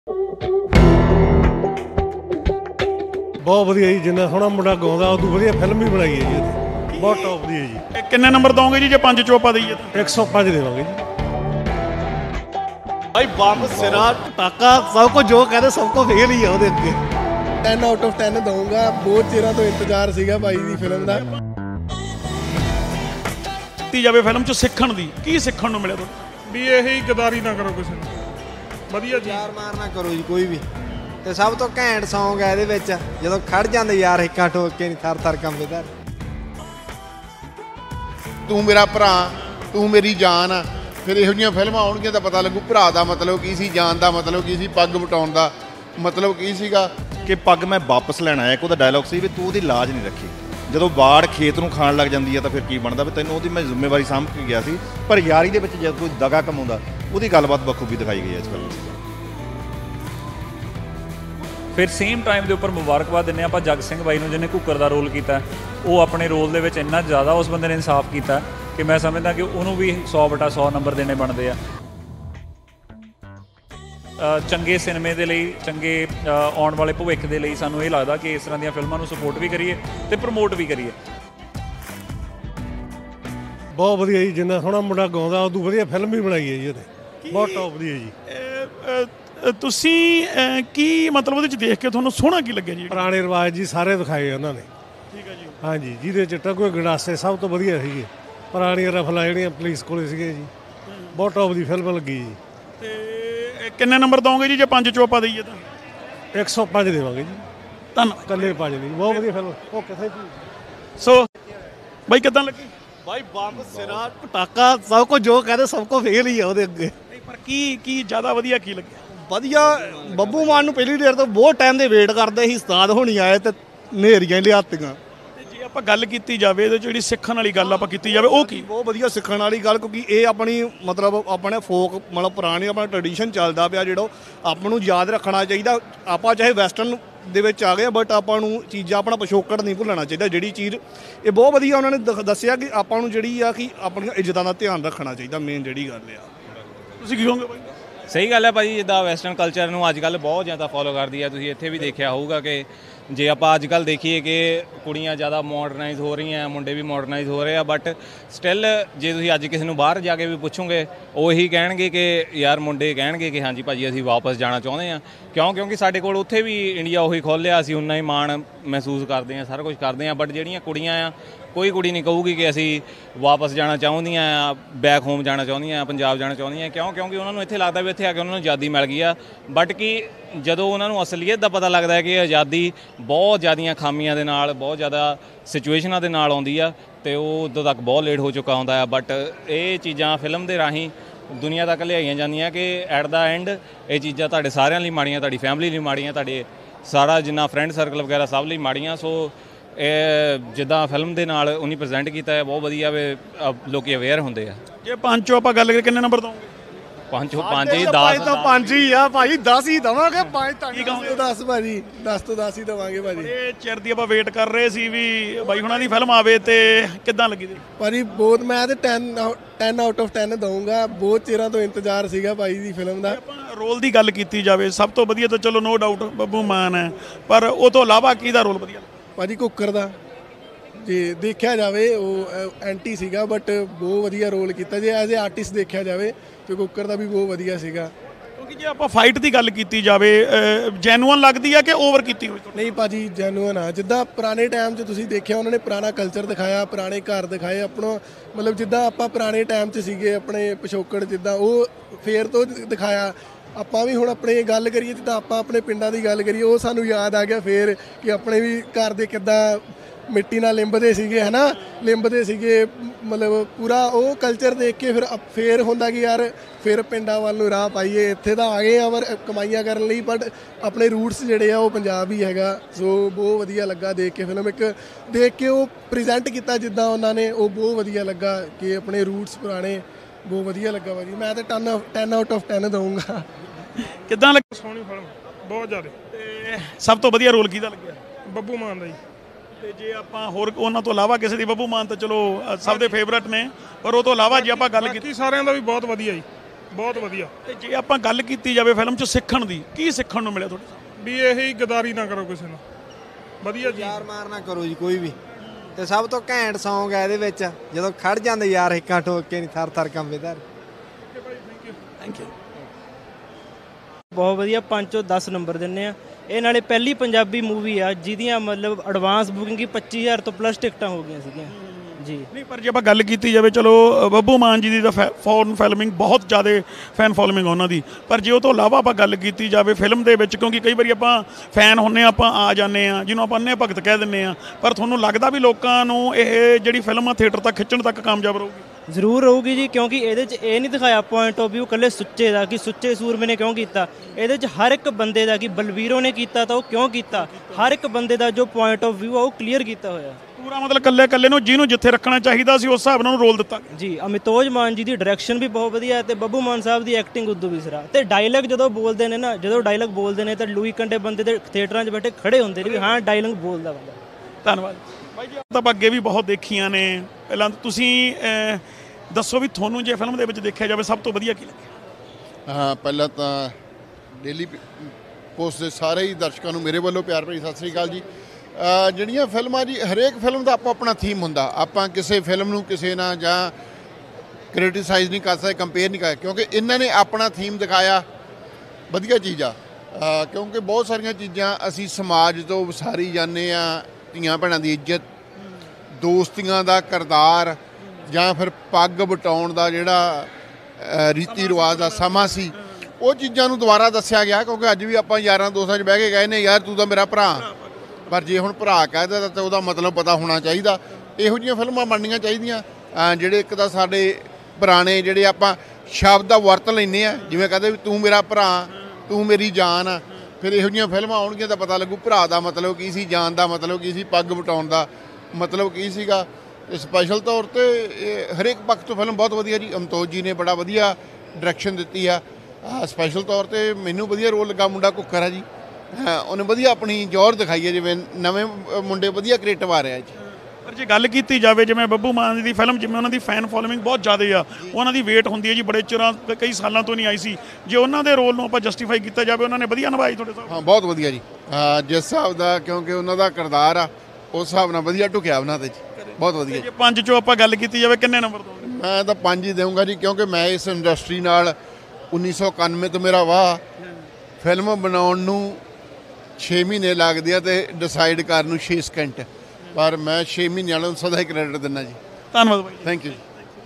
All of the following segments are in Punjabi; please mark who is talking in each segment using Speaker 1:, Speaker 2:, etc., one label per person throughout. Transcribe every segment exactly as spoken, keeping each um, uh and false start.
Speaker 1: बहुत वधिया जी, जिन्ना सोहना मुंडा गाउंदा उदों वधिया फिल्म भी बनाई है जी ਉਹਦੀ बहुत टॉप दी है जी।
Speaker 2: किन्ने नंबर दोगे जी जे पंज चों ਆਪਾਂ ਦਈਏ ਤਾਂ?
Speaker 1: एक सौ पाँच देवांगे जी।
Speaker 3: भाई बम सिरा टाका सब कुछ जो कहते सबको फेल ही है ਉਹਦੇ ਅੱਗੇ।
Speaker 4: ten आउट ऑफ ten ਦਊਂਗਾ। ਬਹੁਤ ਚਿਰਾਂ ਤੋਂ ਇੰਤਜ਼ਾਰ ਸੀਗਾ ਭਾਈ ਦੀ ਫਿਲਮ ਦਾ।
Speaker 2: ਤੀ ਜਾਵੇ ਫਿਲਮ ਚ ਸਿੱਖਣ ਦੀ ਕੀ ਸਿੱਖਣ ਨੂੰ ਮਿਲਿਆ ਤੁਹਾਨੂੰ?
Speaker 5: ਵੀ ਇਹੀ ਗਦਾਰੀ ਨਾ ਕਰੋ ਕਿਸੇ ਨੂੰ, ਵਧੀਆ ਜੀ।
Speaker 3: ਯਾਰ ਮਾਰ ਨਾ ਕਰੋ ਜੀ ਕੋਈ ਵੀ। ਤੇ ਸਭ ਤੋਂ ਘੈਂਟ ਸੌਂਗ ਹੈ ਇਹਦੇ ਵਿੱਚ ਜਦੋਂ ਖੜ ਜਾਂਦੇ ਯਾਰ ਹਿੱਕਾਂ ਠੋਕ ਕੇ ਨਹੀਂ ਥਰ ਥਰ ਕੰਬਦੇ ਧਰ।
Speaker 6: ਤੂੰ ਮੇਰਾ ਭਰਾ, ਤੂੰ ਮੇਰੀ ਜਾਨ ਆ। ਫਿਰ ਇਹੋ ਜਿਹੀਆਂ ਫਿਲਮਾਂ ਆਉਣਗੀਆਂ ਤਾਂ ਪਤਾ ਲੱਗੂ ਭਰਾ ਦਾ ਮਤਲਬ ਕੀ ਸੀ, ਜਾਨ ਦਾ ਮਤਲਬ ਕੀ ਸੀ, ਪੱਗ ਵਟਾਉਣ ਦਾ ਮਤਲਬ ਕੀ ਸੀਗਾ।
Speaker 7: ਕਿ ਪੱਗ ਮੈਂ ਵਾਪਸ ਲੈਣ ਆਇਆ। ਇੱਕ ਉਹਦਾ ਡਾਇਲੌਗ ਸੀ ਵੀ ਤੂੰ ਉਹਦੀ ਲਾਜ ਨਹੀਂ ਰੱਖੀ। ਜਦੋਂ ਬਾੜ ਖੇਤ ਨੂੰ ਖਾਣ ਲੱਗ ਜਾਂਦੀ ਹੈ ਤਾਂ ਫਿਰ ਕੀ ਬਣਦਾ ਵੀ ਤੈਨੂੰ ਉਹਦੀ ਮੈਂ ਜ਼ਿੰਮੇਵਾਰੀ ਸਾਂਭ ਕੇ ਗਿਆ ਸੀ। ਪਰ ਯਾਰੀ ਦੇ ਵਿੱਚ ਜਦ ਕੋਈ ਦਗਾ ਕਮਾਉਂਦਾ ਉਹਦੀ ਗੱਲਬਾਤ ਬਖੂਬੀ ਦਿਖਾਈ ਗਈ ਹੈ ਇਸ ਫਿਲਮ 'ਚ।
Speaker 8: ਫਿਰ ਸੇਮ ਟਾਈਮ ਦੇ ਉੱਪਰ ਮੁਬਾਰਕਬਾਦ ਦਿੰਦੇ ਆਪਾਂ ਜੱਗ ਸਿੰਘ ਬਾਈ ਨੂੰ ਜਿਹਨੇ ਘੁੱਕਰ ਦਾ ਰੋਲ ਕੀਤਾ। ਉਹ ਆਪਣੇ ਰੋਲ ਦੇ ਵਿੱਚ ਇੰਨਾ ਜ਼ਿਆਦਾ ਉਸ ਬੰਦੇ ਨੇ ਇਨਸਾਫ ਕੀਤਾ ਕਿ ਮੈਂ ਸਮਝਦਾ ਕਿ ਉਹਨੂੰ ਵੀ ਸੌ ਬਟਾ ਸੌ ਨੰਬਰ ਦੇਣੇ ਬਣਦੇ ਆ। ਚੰਗੇ ਸਿਨੇਮੇ ਦੇ ਲਈ, ਚੰਗੇ ਆਉਣ ਵਾਲੇ ਭਵਿੱਖ ਦੇ ਲਈ ਸਾਨੂੰ ਇਹ ਲੱਗਦਾ ਕਿ ਇਸ ਤਰ੍ਹਾਂ ਦੀਆਂ ਫਿਲਮਾਂ ਨੂੰ ਸਪੋਰਟ ਵੀ ਕਰੀਏ ਤੇ ਪ੍ਰਮੋਟ ਵੀ ਕਰੀਏ।
Speaker 1: ਬਹੁਤ ਵਧੀਆ ਜੀ, ਜਿੰਨਾ ਸੋਹਣਾ ਮੁੰਡਾ ਗਾਉਂਦਾ ਉਦੋਂ ਵਧੀਆ ਫਿਲਮ ਵੀ ਬਣਾਈ ਹੈ ਜੀ ਉਹਦੇ। ਬਹੁਤ ਟੌਪ ਦੀ ਹੈ ਜੀ।
Speaker 2: ਤੁਸੀਂ ਕੀ ਮਤਲਬ ਉਹਦੇ ਚ ਦੇਖ ਕੇ ਤੁਹਾਨੂੰ ਸੋਹਣਾ ਕੀ ਲੱਗਿਆ ਜੀ?
Speaker 1: ਪੁਰਾਣੇ ਰਿਵਾਜ ਜੀ ਸਾਰੇ ਦਿਖਾਏ ਉਹਨਾਂ ਨੇ।
Speaker 2: ਠੀਕ ਹੈ ਜੀ।
Speaker 1: ਹਾਂਜੀ, ਜਿਹਦੇ ਚ ਟੱਗੋਏ ਗੰਡਾਸੇ ਸਭ ਤੋਂ ਵਧੀਆ ਸੀਗੇ। ਪੁਰਾਣੀਆਂ ਰਫਲਾਂ ਜਿਹੜੀਆਂ ਪੁਲਿਸ ਕੋਲੇ ਸੀਗੇ ਜੀ, ਬਹੁਤ ਟੌਪ ਦੀ ਫਿਲਮ ਲੱਗੀ ਜੀ।
Speaker 2: ਤੇ ਕਿੰਨੇ ਨੰਬਰ ਦੋਗੇ ਜੀ ਜੇ ਪੰਜ ਚੋਂ ਆਪਾਂ ਦਈਏ ਤਾਂ?
Speaker 1: ਇੱਕ ਸੌ ਪੰਜ ਦੇਵਾਂਗੇ ਜੀ।
Speaker 2: ਧੰਨਵਾਦ।
Speaker 1: ਇਕੱਲੇ ਪੰਜ ਨਹੀਂ, ਬਹੁਤ ਵਧੀਆ film. Okay, thank you.
Speaker 2: So ਬਾਈ ਕਿੱਦਾਂ ਲੱਗੀ?
Speaker 3: ਭਾਈ ਬੰਬ ਸਿਰਾ ਪਟਾਕਾ ਸਭ ਕੁਝ ਜੋ ਕਹਿੰਦੇ ਸਭ ਕੋ ਫੇਲ ਹੀ ਆ ਉਹਦੇ ਅੱਗੇ।
Speaker 2: ਪਰ ਕੀ ਕੀ ਜ਼ਿਆਦਾ ਵਧੀਆ ਕੀ ਲੱਗਿਆ?
Speaker 3: ਵਧੀਆ ਬੱਬੂ ਮਾਨ ਨੂੰ ਪਹਿਲੀ ਡੇਟ ਤੋਂ ਬਹੁਤ ਟਾਈਮ ਦੇ ਵੇਟ ਕਰਦੇ ਸੀ। ਉਸਤਾਦ ਹੋਣੀ ਆਏ ਤੇ ਨੇਰੀਆਂ ਲਿਆਤੀਆਂ।
Speaker 2: ਤੇ ਜੇ ਆਪਾਂ ਗੱਲ ਕੀਤੀ ਜਾਵੇ ਤੇ ਜਿਹੜੀ ਸਿੱਖਣ ਵਾਲੀ ਗੱਲ ਆਪਾਂ ਕੀਤੀ ਜਾਵੇ ਉਹ ਕੀ?
Speaker 3: ਬਹੁਤ ਵਧੀਆ ਸਿੱਖਣ ਵਾਲੀ ਗੱਲ, ਕਿਉਂਕਿ ਇਹ ਆਪਣੀ ਮਤਲਬ ਆਪਣੇ ਫੋਕ ਮਤਲਬ ਪੁਰਾਣੀ ਆਪਣਾ ਟ੍ਰੈਡੀਸ਼ਨ ਚੱਲਦਾ ਪਿਆ ਜਿਹੜਾ ਆਪਾਂ ਨੂੰ ਯਾਦ ਰੱਖਣਾ ਚਾਹੀਦਾ। ਆਪਾਂ ਚਾਹੇ ਵੈਸਟਰਨ ਦੇ ਵਿੱਚ ਆ ਗਏ ਬਟ ਆਪਾਂ ਨੂੰ ਚੀਜ਼ਾਂ ਆਪਣਾ ਪਿਛੋਕੜ ਨਹੀਂ ਭੁੱਲਣਾ ਚਾਹੀਦਾ। ਜਿਹੜੀ ਚੀਜ਼ ਇਹ ਬਹੁਤ ਵਧੀਆ ਉਹਨਾਂ ਨੇ ਦੱਸਿਆ ਕਿ ਆਪਾਂ ਨੂੰ ਜਿਹੜੀ ਆ ਕਿ ਆਪਣੀਆਂ ਇੱਜ਼ਤਾਂ ਦਾ ਧਿਆਨ ਰੱਖਣਾ ਚਾਹੀਦਾ। ਮੇਨ ਜਿਹੜੀ ਗੱਲ ਆ।
Speaker 2: ਤੁਸੀਂ ਕੀ ਕਹੋਗੇ ਬਾਈ?
Speaker 9: ਸਹੀ ਗੱਲ ਹੈ ਭਾਜੀ, ਜਿੱਦਾਂ ਵੈਸਟਰਨ ਕਲਚਰ ਨੂੰ ਅੱਜ ਕੱਲ੍ਹ ਬਹੁਤ ਜ਼ਿਆਦਾ ਫੋਲੋ ਕਰਦੀ ਹੈ। ਤੁਸੀਂ ਇੱਥੇ ਵੀ ਦੇਖਿਆ ਹੋਊਗਾ ਕਿ ਜੇ ਆਪਾਂ ਅੱਜ ਕੱਲ੍ਹ ਦੇਖੀਏ ਕਿ ਕੁੜੀਆਂ ਜ਼ਿਆਦਾ ਮੋਡਰਨਾਈਜ਼ ਹੋ ਰਹੀਆਂ, ਮੁੰਡੇ ਵੀ ਮੋਡਰਨਾਈਜ਼ ਹੋ ਰਹੇ ਆ, ਬਟ ਸਟਿਲ ਜੇ ਤੁਸੀਂ ਅੱਜ ਕਿਸੇ ਨੂੰ ਬਾਹਰ ਜਾ ਕੇ ਵੀ ਪੁੱਛੋਗੇ ਉਹ ਇਹੀ ਕਹਿਣਗੇ ਕਿ ਯਾਰ ਮੁੰਡੇ ਕਹਿਣਗੇ ਕਿ ਹਾਂਜੀ ਭਾਜੀ ਅਸੀਂ ਵਾਪਸ ਜਾਣਾ ਚਾਹੁੰਦੇ ਹਾਂ। ਕਿਉਂ? ਕਿਉਂਕਿ ਸਾਡੇ ਕੋਲ ਉੱਥੇ ਵੀ ਇੰਡੀਆ ਉਹੀ ਖੋਲ੍ਹਿਆ, ਅਸੀਂ ਉਨਾ ਹੀ ਮਾਣ ਮਹਿਸੂਸ ਕਰਦੇ ਹਾਂ, ਸਾਰਾ ਕੁਝ ਕਰਦੇ ਹਾਂ। ਬਟ ਜਿਹੜੀਆਂ ਕੁੜੀਆਂ ਆ, ਕੋਈ ਕੁੜੀ ਨਹੀਂ ਕਹੂਗੀ ਕਿ ਅਸੀਂ ਵਾਪਸ ਜਾਣਾ ਚਾਹੁੰਦੀਆਂ ਆ, ਬੈਕ ਹੋਮ ਜਾਣਾ ਚਾਹੁੰਦੀਆਂ, ਪੰਜਾਬ ਜਾਣਾ ਚਾਹੁੰਦੀਆਂ। ਕਿਉਂ? ਕਿਉਂਕਿ ਉਹਨਾਂ ਨੂੰ ਇੱਥੇ ਲੱਗਦਾ ਵੀ ਇੱਥੇ ਆ ਕੇ ਉਹਨਾਂ ਨੂੰ ਆਜ਼ਾਦੀ ਮਿਲ ਗਈ ਆ। ਬਟ ਕਿ ਜਦੋਂ ਉਹਨਾਂ ਨੂੰ ਅਸਲੀਅਤ ਦਾ ਪਤਾ ਲੱਗਦਾ ਹੈ ਕਿ ਆਜ਼ਾਦੀ ਬਹੁਤ ਜ਼ਿਆਦੀਆਂ ਖਾਮੀਆਂ ਦੇ ਨਾਲ, ਬਹੁਤ ਜ਼ਿਆਦਾ ਸਿਚੁਏਸ਼ਨਾਂ ਦੇ ਨਾਲ ਆਉਂਦੀ ਆ ਅਤੇ ਉਹ ਉਦੋਂ ਤੱਕ ਬਹੁਤ ਲੇਟ ਹੋ ਚੁੱਕਾ ਹੁੰਦਾ ਆ। ਬਟ ਇਹ ਚੀਜ਼ਾਂ ਫਿਲਮ ਦੇ ਰਾਹੀਂ ਦੁਨੀਆ ਤੱਕ ਲਿਆਈਆਂ ਜਾਂਦੀਆਂ ਕਿ ਐਟ ਦਾ ਐਂਡ ਇਹ ਚੀਜ਼ਾਂ ਤੁਹਾਡੇ ਸਾਰਿਆਂ ਲਈ ਮਾੜੀਆਂ, ਤੁਹਾਡੀ ਫੈਮਿਲੀ ਲਈ ਮਾੜੀਆਂ, ਤੁਹਾਡੇ ਸਾਰਾ ਜਿੰਨਾ ਫਰੈਂਡ ਸਰਕਲ ਵਗੈਰਾ ਸਭ ਲਈ ਮਾੜੀਆਂ। ਸੋ ਇਹ ਜਿੱਦਾਂ ਫਿਲਮ ਦੇ ਨਾਲ ਉਹਨੇ ਪ੍ਰੈਜ਼ੈਂਟ ਕੀਤਾ ਹੈ ਬਹੁਤ ਵਧੀਆ ਵੇ, ਲੋਕ ਅਵੇਅਰ ਹੁੰਦੇ ਆ।
Speaker 2: ਜੇ ਪੰਜ ਚੋਂ ਆਪਾਂ ਗੱਲ ਕਰੀਏ ਕਿੰਨੇ ਨੰਬਰ ਦੋਗੇ?
Speaker 9: ਪੰਜ ਚੋਂ ਪੰਜ ਹੀ, ਦਸ
Speaker 3: ਤਾਂ ਪੰਜ ਹੀ ਆ ਭਾਈ, ਦਸ ਹੀ ਦੇਵਾਂਗੇ। ਪੰਜ ਤਾਂ
Speaker 2: ਕੀ ਕਹੋਗੇ?
Speaker 4: ਦਸ ਭਾਜੀ, ਦਸ ਤੋਂ ਦਸ ਹੀ ਦੇਵਾਂਗੇ ਭਾਜੀ।
Speaker 2: ਇਹ ਚਿਰ ਦੀ ਆਪਾਂ ਵੇਟ ਕਰ ਰਹੇ ਸੀ ਵੀ ਬਾਈ ਹੁਣਾਂ ਦੀ ਫਿਲਮ ਆਵੇ ਤੇ ਕਿੱਦਾਂ ਲੱਗੀ ਜੀ?
Speaker 4: ਭਾਜੀ ਬਹੁਤ, ਮੈਂ ਤੇ ten ten out of ten ਦਊਂਗਾ। ਬਹੁਤ ਚਿਰਾਂ ਤੋਂ ਇੰਤਜ਼ਾਰ ਸੀਗਾ ਭਾਈ ਦੀ ਫਿਲਮ ਦਾ।
Speaker 2: ਆਪਾਂ ਰੋਲ ਦੀ ਗੱਲ ਕੀਤੀ ਜਾਵੇ ਸਭ ਤੋਂ ਵਧੀਆ ਤਾਂ ਚਲੋ ਨੋ ਡਾਊਟ ਬੱਬੂ ਮਾਨ ਹੈ, ਪਰ ਉਹ ਤੋਂ ਇਲਾਵਾ ਕਿਹਦਾ ਰੋਲ ਵਧੀਆ?
Speaker 4: ਭਾਜੀ ਘੁੱਕਰ ਦਾ ਜੇ ਦੇਖਿਆ ਜਾਵੇ ਉਹ ਐਂਟੀ ਸੀਗਾ ਬਟ ਬਹੁਤ ਵਧੀਆ ਰੋਲ ਕੀਤਾ। ਜੇ ਐਜ਼ ਏ ਆਰਟਿਸਟ ਦੇਖਿਆ ਜਾਵੇ ਤੇ ਘੁੱਕਰ ਦਾ ਵੀ ਬਹੁਤ ਵਧੀਆ ਸੀਗਾ।
Speaker 2: ਕਿਉਂਕਿ ਜੇ ਆਪਾਂ ਫਾਈਟ ਦੀ ਗੱਲ ਕੀਤੀ ਜਾਵੇ ਜੈਨੂਅਨ ਲੱਗਦੀ ਆ ਕਿ ਓਵਰ ਕੀਤੀ ਹੋਈ?
Speaker 4: ਨਹੀਂ ਭਾਜੀ, ਜੈਨੂਅਨ ਆ। ਜਿੱਦਾਂ ਪੁਰਾਣੇ ਟਾਈਮ 'ਚ ਤੁਸੀਂ ਦੇਖਿਆ ਉਹਨਾਂ ਨੇ ਪੁਰਾਣਾ ਕਲਚਰ ਦਿਖਾਇਆ, ਪੁਰਾਣੇ ਘਰ ਦਿਖਾਏ ਆਪਣਾ, ਮਤਲਬ ਜਿੱਦਾਂ ਆਪਾਂ ਪੁਰਾਣੇ ਟਾਈਮ 'ਚ ਸੀਗੇ ਆਪਣੇ ਪਿਛੋਕੜ, ਜਿੱਦਾਂ ਉਹ ਫੇਰ ਤੋਂ ਦਿਖਾਇਆ। ਆਪਾਂ ਵੀ ਹੁਣ ਆਪਣੇ ਗੱਲ ਕਰੀਏ ਜਿੱਦਾਂ ਆਪਾਂ ਆਪਣੇ ਪਿੰਡਾਂ ਦੀ ਗੱਲ ਕਰੀਏ, ਉਹ ਸਾਨੂੰ ਯਾਦ ਆ ਗਿਆ ਫੇਰ ਕਿ ਆਪਣੇ ਵੀ ਘਰ ਦੇ ਕਿੱਦਾਂ ਮਿੱਟੀ ਨਾਲ ਲਿੰਬਦੇ ਸੀਗੇ, ਹੈ ਨਾ, ਲਿੰਬਦੇ ਸੀਗੇ। ਮਤਲਬ ਪੂਰਾ ਉਹ ਕਲਚਰ ਦੇਖ ਕੇ ਫਿਰ ਫੇਰ ਹੁੰਦਾ ਕਿ ਯਾਰ ਫਿਰ ਪਿੰਡਾਂ ਵੱਲ ਨੂੰ ਰਾਹ ਪਾਈਏ। ਇੱਥੇ ਤਾਂ ਆ ਗਏ ਆ ਪਰ ਕਮਾਈਆਂ ਕਰਨ ਲਈ, ਬਟ ਆਪਣੇ ਰੂਟਸ ਜਿਹੜੇ ਆ ਉਹ ਪੰਜਾਬ ਹੀ ਹੈਗਾ। ਸੋ ਬਹੁਤ ਵਧੀਆ ਲੱਗਾ ਦੇਖ ਕੇ ਫਿਲਮ। ਇੱਕ ਦੇਖ ਕੇ ਉਹ ਪ੍ਰੈਜ਼ੈਂਟ ਕੀਤਾ ਜਿੱਦਾਂ ਉਹਨਾਂ ਨੇ, ਉਹ ਬਹੁਤ ਵਧੀਆ ਲੱਗਾ ਕਿ ਆਪਣੇ ਰੂਟਸ ਪੁਰਾਣੇ, ਬਹੁਤ ਵਧੀਆ ਲੱਗਾ ਭਾਜੀ। ਮੈਂ ਤਾਂ ten ten out of ten ਦਊਂਗਾ।
Speaker 2: ਕਿੱਦਾਂ ਲੱਗੀ?
Speaker 5: ਸੋਹਣੀ ਫਿਲਮ ਬਹੁਤ ਜ਼ਿਆਦਾ।
Speaker 2: ਤੇ ਸਭ ਤੋਂ ਵਧੀਆ ਰੋਲ ਕਿਹਦਾ ਲੱਗਿਆ?
Speaker 5: ਬੱਬੂ ਮਾਨ ਦਾ ਜੀ।
Speaker 2: ਤੇ ਜੇ ਆਪਾਂ ਹੋਰ ਉਹਨਾਂ ਤੋਂ ਇਲਾਵਾ ਕਿਸੇ ਦੀ, ਬੱਬੂ ਮਾਨ ਤਾਂ ਚਲੋ ਸਭ ਦੇ ਫੇਵਰਟ ਨੇ, ਪਰ ਉਹ ਤੋਂ ਇਲਾਵਾ ਜੇ ਆਪਾਂ ਗੱਲ ਕੀਤੀ
Speaker 5: ਸਾਰਿਆਂ ਦਾ ਵੀ ਬਹੁਤ ਵਧੀਆ ਜੀ। ਬਹੁਤ ਵਧੀਆ।
Speaker 2: ਤੇ ਜੇ ਆਪਾਂ ਗੱਲ ਕੀਤੀ ਜਾਵੇ ਫਿਲਮ 'ਚ ਸਿੱਖਣ ਦੀ, ਕੀ ਸਿੱਖਣ ਨੂੰ ਮਿਲਿਆ ਤੁਹਾਡੇ?
Speaker 5: ਵੀ ਇਹੀ ਗਦਾਰੀ ਨਾ ਕਰੋ ਕਿਸੇ ਨਾਲ, ਵਧੀਆ ਜੀ।
Speaker 10: ਯਾਰ ਮਾਰ ਨਾ ਕਰੋ ਜੀ ਕੋਈ ਵੀ। ਤੇ ਸਭ ਤੋਂ ਘੈਂਟ ਸੌਂਗ ਹੈ ਇਹਦੇ ਵਿੱਚ, ਜਦੋਂ ਖੜ ਜਾਂਦੇ ਯਾਰ ਹਿੱਕਾਂ ਠੋਕ ਕੇ ਨਹੀਂ ਥਰ ਥਰ ਕੰਬੇ ਧਰ।
Speaker 2: Thank you.
Speaker 11: ਬਹੁਤ ਵਧੀਆ, ਪੰਜ ਚੋਂ ਦਸ ਨੰਬਰ ਦਿੰਦੇ ਆ। ਇਹ ਨਾਲੇ ਪਹਿਲੀ ਪੰਜਾਬੀ ਮੂਵੀ ਆ ਜਿਹਦੀਆਂ ਮਤਲਬ ਐਡਵਾਂਸ ਬੁਕਿੰਗ ਹੀ ਪੱਚੀ ਹਜ਼ਾਰ ਤੋਂ ਪਲੱਸ ਟਿਕਟਾਂ ਹੋ ਗਈਆਂ ਸੀਗੀਆਂ ਜੀ।
Speaker 2: ਨਹੀਂ, ਪਰ ਜੇ ਆਪਾਂ ਗੱਲ ਕੀਤੀ ਜਾਵੇ, ਚਲੋ ਬੱਬੂ ਮਾਨ ਜੀ ਦੀ ਤਾਂ ਫੋਰਨ ਫਿਲਮਿੰਗ ਬਹੁਤ ਜ਼ਿਆਦਾ ਫੈਨ ਫੋਲੋਇੰਗ ਉਹਨਾਂ ਦੀ, ਪਰ ਜੇ ਉਹ ਤੋਂ ਇਲਾਵਾ ਆਪਾਂ ਗੱਲ ਕੀਤੀ ਜਾਵੇ ਫਿਲਮ ਦੇ ਵਿੱਚ, ਕਿਉਂਕਿ ਕਈ ਵਾਰੀ ਆਪਾਂ ਫੈਨ ਹੁੰਨੇ, ਆਪਾਂ ਆ ਜਾਂਦੇ ਆ ਜਿਹਨੂੰ ਆਪਾਂ ਅੰਨੇ ਭਗਤ ਕਹਿ ਦਿੰਦੇ ਆ, ਪਰ ਤੁਹਾਨੂੰ ਲੱਗਦਾ ਵੀ ਲੋਕਾਂ ਨੂੰ ਇਹ ਜਿਹੜੀ ਫਿਲਮ ਆ ਥੀਏਟਰ ਤੱਕ ਖਿੱਚਣ ਤੱਕ ਕਾਮਯਾਬ ਰਹੂਗੀ?
Speaker 11: ਜ਼ਰੂਰ ਰਹੂਗੀ ਜੀ, ਕਿਉਂਕਿ ਇਹਦੇ 'ਚ ਇਹ ਨਹੀਂ ਦਿਖਾਇਆ ਪੁਆਇੰਟ ਆਫ ਵਿਊ ਇਕੱਲੇ ਸੁੱਚੇ ਦਾ ਕਿ ਸੁੱਚੇ ਸੂਰਮੇ ਨੇ ਕਿਉਂ ਕੀਤਾ। ਇਹਦੇ 'ਚ ਹਰ ਇੱਕ ਬੰਦੇ ਦਾ ਕਿ ਬਲਵੀਰੋ ਨੇ ਕੀਤਾ ਤਾਂ ਉਹ ਕਿਉਂ ਕੀਤਾ, ਹਰ ਇੱਕ ਬੰਦੇ ਦਾ ਜੋ ਪੁਆਇੰਟ ਆਫ ਵਿਊ ਆ ਉਹ ਕਲੀਅਰ ਕੀਤਾ ਹੋਇਆ
Speaker 2: ਪੂਰਾ। ਮਤਲਬ ਕੱਲੇ ਕੱਲੇ ਨੂੰ ਜਿਹਨੂੰ ਜਿੱਥੇ ਰੱਖਣਾ ਚਾਹੀਦਾ ਸੀ ਉਸ ਹਿਸਾਬ ਨਾਲ ਰੋਲ ਦਿੱਤਾ
Speaker 11: ਜੀ। ਅਮਿਤੋਜ ਮਾਨ ਜੀ ਦੀ ਡਾਇਰੈਕਸ਼ਨ ਵੀ ਬਹੁਤ ਵਧੀਆ ਹੈ ਤੇ ਬੱਬੂ ਮਾਨ ਸਾਹਿਬ ਦੀ ਐਕਟਿੰਗ ਉਦੋਂ ਵੀ ਸਿਰਾ। ਤੇ ਡਾਇਲੌਗ ਜਦੋਂ ਬੋਲਦੇ ਨੇ ਨਾ, ਜਦੋਂ ਡਾਇਲੌਗ ਬੋਲਦੇ ਨੇ ਤਾਂ ਲੂਈ ਕੰਡੇ ਬੰਦੇ ਦੇ ਥੀਏਟਰਾਂ 'ਚ ਬੈਠੇ ਖੜੇ ਹੁੰਦੇ ਨੇ ਵੀ ਹਾਂ ਡਾਇਲੌਗ ਬੋਲਦਾ ਬੰਦਾ।
Speaker 2: ਧੰਨਵਾਦ ਬਾਈ ਜੀ। ਤਾਂ ਅੱਗੇ ਵੀ ਬਹੁਤ ਦੇਖੀਆਂ ਨੇ, ਪਹਿਲਾਂ ਤੁਸੀਂ ਦੱਸੋ ਵੀ ਤੁਹਾਨੂੰ ਜੇ ਫਿਲਮ ਦੇ ਵਿੱਚ ਦੇਖਿਆ ਜਾਵੇ ਸਭ ਤੋਂ ਵਧੀਆ ਕੀ ਲੱਗਿਆ?
Speaker 6: ਹਾਂ, ਪਹਿਲਾਂ ਤਾਂ ਡੇਲੀ ਪੋਸਟ ਦੇ ਸਾਰੇ ਹੀ ਦਰਸ਼ਕਾਂ ਨੂੰ ਮੇਰੇ ਵੱਲੋਂ ਪਿਆਰ ਭਰੀ ਸਤਿ ਸ੍ਰੀ ਅਕਾਲ ਜੀ। ਜਿਹੜੀਆਂ ਫਿਲਮਾਂ ਜੀ, ਹਰੇਕ ਫਿਲਮ ਦਾ ਆਪੋ ਆਪਣਾ ਥੀਮ ਹੁੰਦਾ। ਆਪਾਂ ਕਿਸੇ ਫਿਲਮ ਨੂੰ ਕਿਸੇ ਨਾਲ ਜਾਂ ਕ੍ਰਿਟੀਸਾਈਜ਼ ਨਹੀਂ ਕਰ ਸਕਦੇ, ਕੰਪੇਅਰ ਨਹੀਂ ਕਰ, ਕਿਉਂਕਿ ਇਹਨਾਂ ਨੇ ਆਪਣਾ ਥੀਮ ਦਿਖਾਇਆ, ਵਧੀਆ ਚੀਜ਼ ਆ। ਕਿਉਂਕਿ ਬਹੁਤ ਸਾਰੀਆਂ ਚੀਜ਼ਾਂ ਅਸੀਂ ਸਮਾਜ ਤੋਂ ਵਿਸਾਰੀ ਜਾਂਦੇ ਆ, ਧੀਆਂ ਭੈਣਾਂ ਦੀ ਇੱਜ਼ਤ, ਦੋਸਤੀਆਂ ਦਾ ਕਿਰਦਾਰ, ਜਾਂ ਫਿਰ ਪੱਗ ਵਟਾਉਣ ਦਾ ਜਿਹੜਾ ਰੀਤੀ ਰਿਵਾਜ ਦਾ ਸਮਾਂ ਸੀ, ਉਹ ਚੀਜ਼ਾਂ ਨੂੰ ਦੁਬਾਰਾ ਦੱਸਿਆ ਗਿਆ। ਕਿਉਂਕਿ ਅੱਜ ਵੀ ਆਪਾਂ ਯਾਰਾਂ ਦੋਸਤਾਂ 'ਚ ਬਹਿ ਕੇ ਗਏ ਨੇ, ਯਾਰ ਤੂੰ ਤਾਂ ਮੇਰਾ ਭਰਾ, ਪਰ ਜੇ ਹੁਣ ਭਰਾ ਕਹਿਦਾ ਤਾਂ ਉਹਦਾ ਮਤਲਬ ਪਤਾ ਹੋਣਾ ਚਾਹੀਦਾ। ਇਹੋ ਜਿਹੀਆਂ ਫਿਲਮਾਂ ਬਣਨੀਆਂ ਚਾਹੀਦੀਆਂ। ਜਿਹੜੇ ਇੱਕ ਤਾਂ ਸਾਡੇ ਪੁਰਾਣੇ ਜਿਹੜੇ ਆਪਾਂ ਸ਼ਬਦ ਦਾ ਵਰਤ ਲੈਂਦੇ ਆ, ਜਿਵੇਂ ਕਹਿੰਦੇ ਵੀ ਤੂੰ ਮੇਰਾ ਭਰਾ, ਤੂੰ ਮੇਰੀ ਜਾਨ ਆ, ਫਿਰ ਇਹੋ ਜਿਹੀਆਂ ਫਿਲਮਾਂ ਆਉਣਗੀਆਂ ਤਾਂ ਪਤਾ ਲੱਗੂ ਭਰਾ ਦਾ ਮਤਲਬ ਕੀ ਸੀ, ਜਾਨ ਦਾ ਮਤਲਬ ਕੀ ਸੀ, ਪੱਗ ਵਟਾਉਣ ਦਾ ਮਤਲਬ ਕੀ ਸੀਗਾ। ਸਪੈਸ਼ਲ ਤੌਰ 'ਤੇ ਹਰੇਕ ਪੱਖ ਤੋਂ ਫਿਲਮ ਬਹੁਤ ਵਧੀਆ ਜੀ। ਅਮਤੋਜ ਜੀ ਨੇ ਬੜਾ ਵਧੀਆ ਡਾਇਰੈਕਸ਼ਨ ਦਿੱਤੀ ਆ। ਸਪੈਸ਼ਲ ਤੌਰ 'ਤੇ ਮੈਨੂੰ ਵਧੀਆ ਰੋਲ ਲੱਗਾ, ਮੁੰਡਾ ਕੁੱਕਰ ਆ ਜੀ, ਉਹਨੇ ਵਧੀਆ ਆਪਣੀ ਜੌਹਰ ਦਿਖਾਈ ਹੈ, ਜਿਵੇਂ ਨਵੇਂ ਮੁੰਡੇ ਵਧੀਆ ਕ੍ਰੀਏਟਿਵ ਆ ਰਿਹਾ ਜੀ।
Speaker 2: ਪਰ ਜੇ ਗੱਲ ਕੀਤੀ ਜਾਵੇ, ਜਿਵੇਂ ਬੱਬੂ ਮਾਨ ਦੀ ਫਿਲਮ, ਜਿਵੇਂ ਉਹਨਾਂ ਦੀ ਫੈਨ ਫੋਲੋਇੰਗ ਬਹੁਤ ਜ਼ਿਆਦਾ ਆ, ਉਹਨਾਂ ਦੀ ਵੇਟ ਹੁੰਦੀ ਹੈ ਜੀ, ਬੜੇ ਚਿਰਾਂ ਕਈ ਸਾਲਾਂ ਤੋਂ ਨਹੀਂ ਆਈ ਸੀ। ਜੇ ਉਹਨਾਂ ਦੇ ਰੋਲ ਨੂੰ ਆਪਾਂ ਜਸਟੀਫਾਈ ਕੀਤਾ ਜਾਵੇ, ਉਹਨਾਂ ਨੇ ਵਧੀਆ ਨਿਭਾਈ ਤੁਹਾਡੇ ਸਾਹਿਬ?
Speaker 6: ਹਾਂ, ਬਹੁਤ ਵਧੀਆ ਜੀ। ਜਿਸ ਹਿਸਾਬ ਦਾ, ਕਿਉਂਕਿ ਉਹਨਾਂ ਦਾ ਕਿਰਦਾਰ ਆ, ਉਸ ਹਿਸਾਬ ਨਾਲ ਵਧੀਆ ਢੁਕਿਆ ਉਹਨਾਂ 'ਤੇ ਜੀ, ਬਹੁਤ ਵਧੀਆ।
Speaker 2: ਜੇ ਪੰਜ 'ਚੋਂ ਆਪਾਂ ਗੱਲ ਕੀਤੀ ਜਾਵੇ, ਕਿੰਨੇ ਨੰਬਰ ਦੋਗੇ?
Speaker 6: ਮੈਂ ਤਾਂ ਪੰਜ ਹੀ ਦੇਵਾਂਗਾ ਜੀ, ਕਿਉਂਕਿ ਮੈਂ ਇਸ ਇੰਡਸਟਰੀ ਨਾਲ ਉੱਨੀ ਸੌ ਇਕਾਨਵੇਂ ਤੋਂ ਮੇਰਾ ਵਾਹ। ਫਿਲਮ ਬਣਾਉਣ ਨੂੰ ਛੇ ਮਹੀਨੇ ਲੱਗਦੇ ਆ ਅਤੇ ਡਿਸਾਈਡ ਕਰਨ ਨੂੰ ਛੇ ਸਕਿੰਟ, ਪਰ ਮੈਂ ਛੇ ਮਹੀਨਿਆਂ ਨੂੰ ਸਦਾ ਹੀ ਕ੍ਰੈਡਿਟ ਦਿੰਦਾ ਜੀ।
Speaker 2: ਧੰਨਵਾਦ ਬਾਈ,
Speaker 6: ਥੈਂਕ ਯੂ।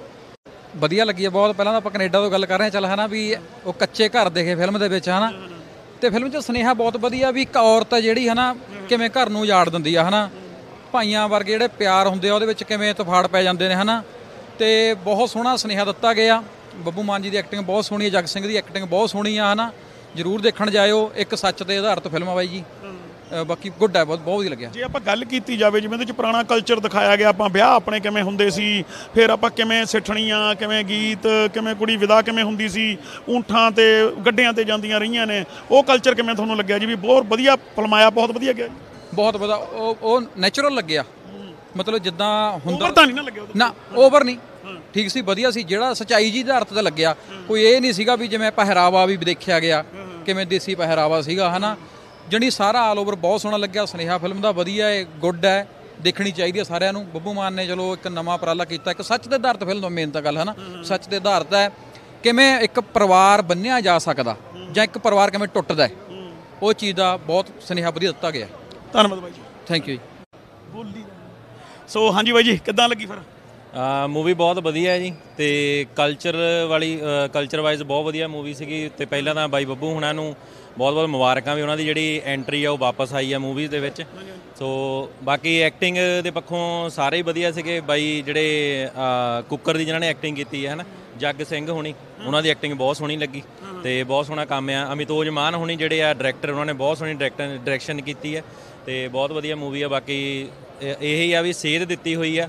Speaker 12: ਵਧੀਆ ਲੱਗੀ ਹੈ ਬਹੁਤ। ਪਹਿਲਾਂ ਤਾਂ ਆਪਾਂ ਕੈਨੇਡਾ ਤੋਂ ਗੱਲ ਕਰ ਰਹੇ ਹਾਂ, ਚੱਲ ਹੈ ਨਾ, ਵੀ ਉਹ ਕੱਚੇ ਘਰ ਦੇਖੇ ਫਿਲਮ ਦੇ ਵਿੱਚ, ਹੈ ਨਾ, ਅਤੇ ਫਿਲਮ 'ਚ ਸੁਨੇਹਾ ਬਹੁਤ ਵਧੀਆ ਵੀ ਇੱਕ ਔਰਤ ਹੈ ਜਿਹੜੀ, ਹੈ ਨਾ, ਕਿਵੇਂ ਘਰ ਨੂੰ ਉਜਾੜ ਦਿੰਦੀ ਆ, ਹੈ ਨਾ, ਭਾਈਆਂ ਵਰਗੇ ਜਿਹੜੇ ਪਿਆਰ ਹੁੰਦੇ ਆ ਉਹਦੇ ਵਿੱਚ ਕਿਵੇਂ ਤਫਾੜ ਪੈ ਜਾਂਦੇ ਨੇ, ਹੈ ਨਾ, ਅਤੇ ਬਹੁਤ ਸੋਹਣਾ ਸੁਨੇਹਾ ਦਿੱਤਾ ਗਿਆ। ਬੱਬੂ ਮਾਨ ਜੀ ਦੀ ਐਕਟਿੰਗ ਬਹੁਤ ਸੋਹਣੀ ਹੈ, ਜਗ ਸਿੰਘ ਦੀ ਐਕਟਿੰਗ ਬਹੁਤ ਸੋਹਣੀ ਆ, ਹੈ ਨਾ, ਜ਼ਰੂਰ ਦੇਖਣ ਜਾਇਓ। ਇੱਕ ਸੱਚ ਦੇ ਆਧਾਰਿਤ ਫਿਲਮ ਆ ਬਾਈ ਜੀ, ਬਾਕੀ ਗੁੱਡ ਹੈ, ਬਹੁਤ ਬਹੁਤ ਵਧੀਆ ਲੱਗਿਆ।
Speaker 2: ਜੇ ਆਪਾਂ ਗੱਲ ਕੀਤੀ ਜਾਵੇ, ਜਿਵੇਂ ਇਹਦੇ 'ਚ ਪੁਰਾਣਾ ਕਲਚਰ ਦਿਖਾਇਆ ਗਿਆ, ਆਪਾਂ ਵਿਆਹ ਆਪਣੇ ਕਿਵੇਂ ਹੁੰਦੇ ਸੀ, ਫਿਰ ਆਪਾਂ ਕਿਵੇਂ ਸਿੱਠਣੀਆਂ, ਕਿਵੇਂ ਗੀਤ, ਕਿਵੇਂ ਕੁੜੀ ਵਿਦਾ ਕਿਵੇਂ ਹੁੰਦੀ ਸੀ, ਊਂਠਾਂ ਤੇ ਗੱਡਿਆਂ ਤੇ ਜਾਂਦੀਆਂ ਰਹੀਆਂ ਨੇ, ਉਹ ਕਲਚਰ ਕਿਵੇਂ ਤੁਹਾਨੂੰ ਲੱਗਿਆ ਜੀ? ਵੀ ਬਹੁਤ ਵਧੀਆ ਫਿਲਮਾਇਆ, ਬਹੁਤ ਵਧੀਆ ਗਿਆ ਜੀ,
Speaker 12: ਬਹੁਤ ਵਧੀਆ। ਉਹ ਉਹ ਨੈਚੁਰਲ ਲੱਗਿਆ, ਮਤਲਬ ਜਿੱਦਾਂ ਹੁੰਦਾ
Speaker 2: ਤਾਂ ਨਹੀਂ ਨਾ ਲੱਗਿਆ
Speaker 12: ਨਾ, ਓਵਰ ਨਹੀਂ, ਠੀਕ ਸੀ, ਵਧੀਆ ਸੀ, ਜਿਹੜਾ ਸੱਚਾਈ ਜੀ ਆਧਾਰਿਤ ਤੇ ਲੱਗਿਆ। ਕੋਈ ਇਹ ਨਹੀਂ ਸੀਗਾ ਵੀ ਜਿਵੇਂ ਪਹਿਰਾਵਾ ਵੀ ਦੇਖਿਆ ਗਿਆ, ਕਿਵੇਂ ਦੇਸੀ ਪਹਿਰਾਵਾ ਸੀਗਾ, ਹੈ ਨਾ, ਜਣੀ ਸਾਰਾ ਆਲ ਓਵਰ ਬਹੁਤ ਸੋਹਣਾ ਲੱਗਿਆ। ਸੁਨੇਹਾ ਫਿਲਮ ਦਾ ਵਧੀਆ ਹੈ, ਗੁੱਡ ਹੈ, ਦੇਖਣੀ ਚਾਹੀਦੀ ਹੈ ਸਾਰਿਆਂ ਨੂੰ। ਬੱਬੂ ਮਾਨ ਨੇ ਚਲੋ ਇੱਕ ਨਵਾਂ ਉਪਰਾਲਾ ਕੀਤਾ, ਇੱਕ ਸੱਚ ਦੇ ਆਧਾਰਿਤ ਫਿਲਮ ਦਾ ਮੇਨ ਤਾਂ ਗੱਲ, ਹੈ ਨਾ, ਸੱਚ ਦੇ ਆਧਾਰਿਤ ਹੈ, ਕਿਵੇਂ ਇੱਕ ਪਰਿਵਾਰ ਬੰਨਿਆ ਜਾ ਸਕਦਾ ਜਾਂ ਇੱਕ ਪਰਿਵਾਰ ਕਿਵੇਂ ਟੁੱਟਦਾ, ਉਹ ਚੀਜ਼ ਦਾ ਬਹੁਤ ਸੁਨੇਹਾ ਵਧੀਆ ਦਿੱਤਾ ਗਿਆ।
Speaker 2: ਧੰਨਵਾਦ ਬਾਈ ਜੀ,
Speaker 12: ਥੈਂਕ ਯੂ ਜੀ।
Speaker 2: ਬੋਲੀ ਸੋ ਹਾਂਜੀ ਬਾਈ ਜੀ, ਕਿੱਦਾਂ ਲੱਗੀ ਫਿਰ?
Speaker 9: ਮੂਵੀ ਬਹੁਤ ਵਧੀਆ ਹੈ ਜੀ, ਅਤੇ ਕਲਚਰ ਵਾਲੀ ਕਲਚਰ ਵਾਈਜ਼ ਬਹੁਤ ਵਧੀਆ ਮੂਵੀ ਸੀਗੀ। ਅਤੇ ਪਹਿਲਾਂ ਤਾਂ ਬਾਈ ਬੱਬੂ ਹੁਣਾਂ ਨੂੰ ਬਹੁਤ ਬਹੁਤ ਮੁਬਾਰਕਾਂ ਵੀ ਉਹਨਾਂ ਦੀ ਜਿਹੜੀ ਐਂਟਰੀ ਆ ਉਹ ਵਾਪਸ ਆਈ ਆ ਮੂਵੀਜ਼ ਦੇ ਵਿੱਚ। ਸੋ ਬਾਕੀ ਐਕਟਿੰਗ ਦੇ ਪੱਖੋਂ ਸਾਰੇ ਹੀ ਵਧੀਆ ਸੀਗੇ। ਬਾਈ ਜਿਹੜੇ ਕੁੱਕਰ ਦੀ ਜਿਨ੍ਹਾਂ ਨੇ ਐਕਟਿੰਗ ਕੀਤੀ ਹੈ, ਹੈ ਨਾ, ਜੱਗ ਸਿੰਘ ਹੋਣੀ, ਉਹਨਾਂ ਦੀ ਐਕਟਿੰਗ ਬਹੁਤ ਸੋਹਣੀ ਲੱਗੀ ਅਤੇ ਬਹੁਤ ਸੋਹਣਾ ਕੰਮ ਆ। ਅਮਿਤੋਜ ਮਾਨ ਹੋਣੀ ਜਿਹੜੇ ਆ ਡਾਇਰੈਕਟਰ, ਉਹਨਾਂ ਨੇ ਬਹੁਤ ਸੋਹਣੀ ਡਾਇਰੈਕਟਰ ਡਾਇਰੈਕਸ਼ਨ ਕੀਤੀ ਹੈ ਅਤੇ ਬਹੁਤ ਵਧੀਆ ਮੂਵੀ ਆ। ਬਾਕੀ ਇਹੀ ਆ ਵੀ ਸੇਧ ਦਿੱਤੀ ਹੋਈ ਆ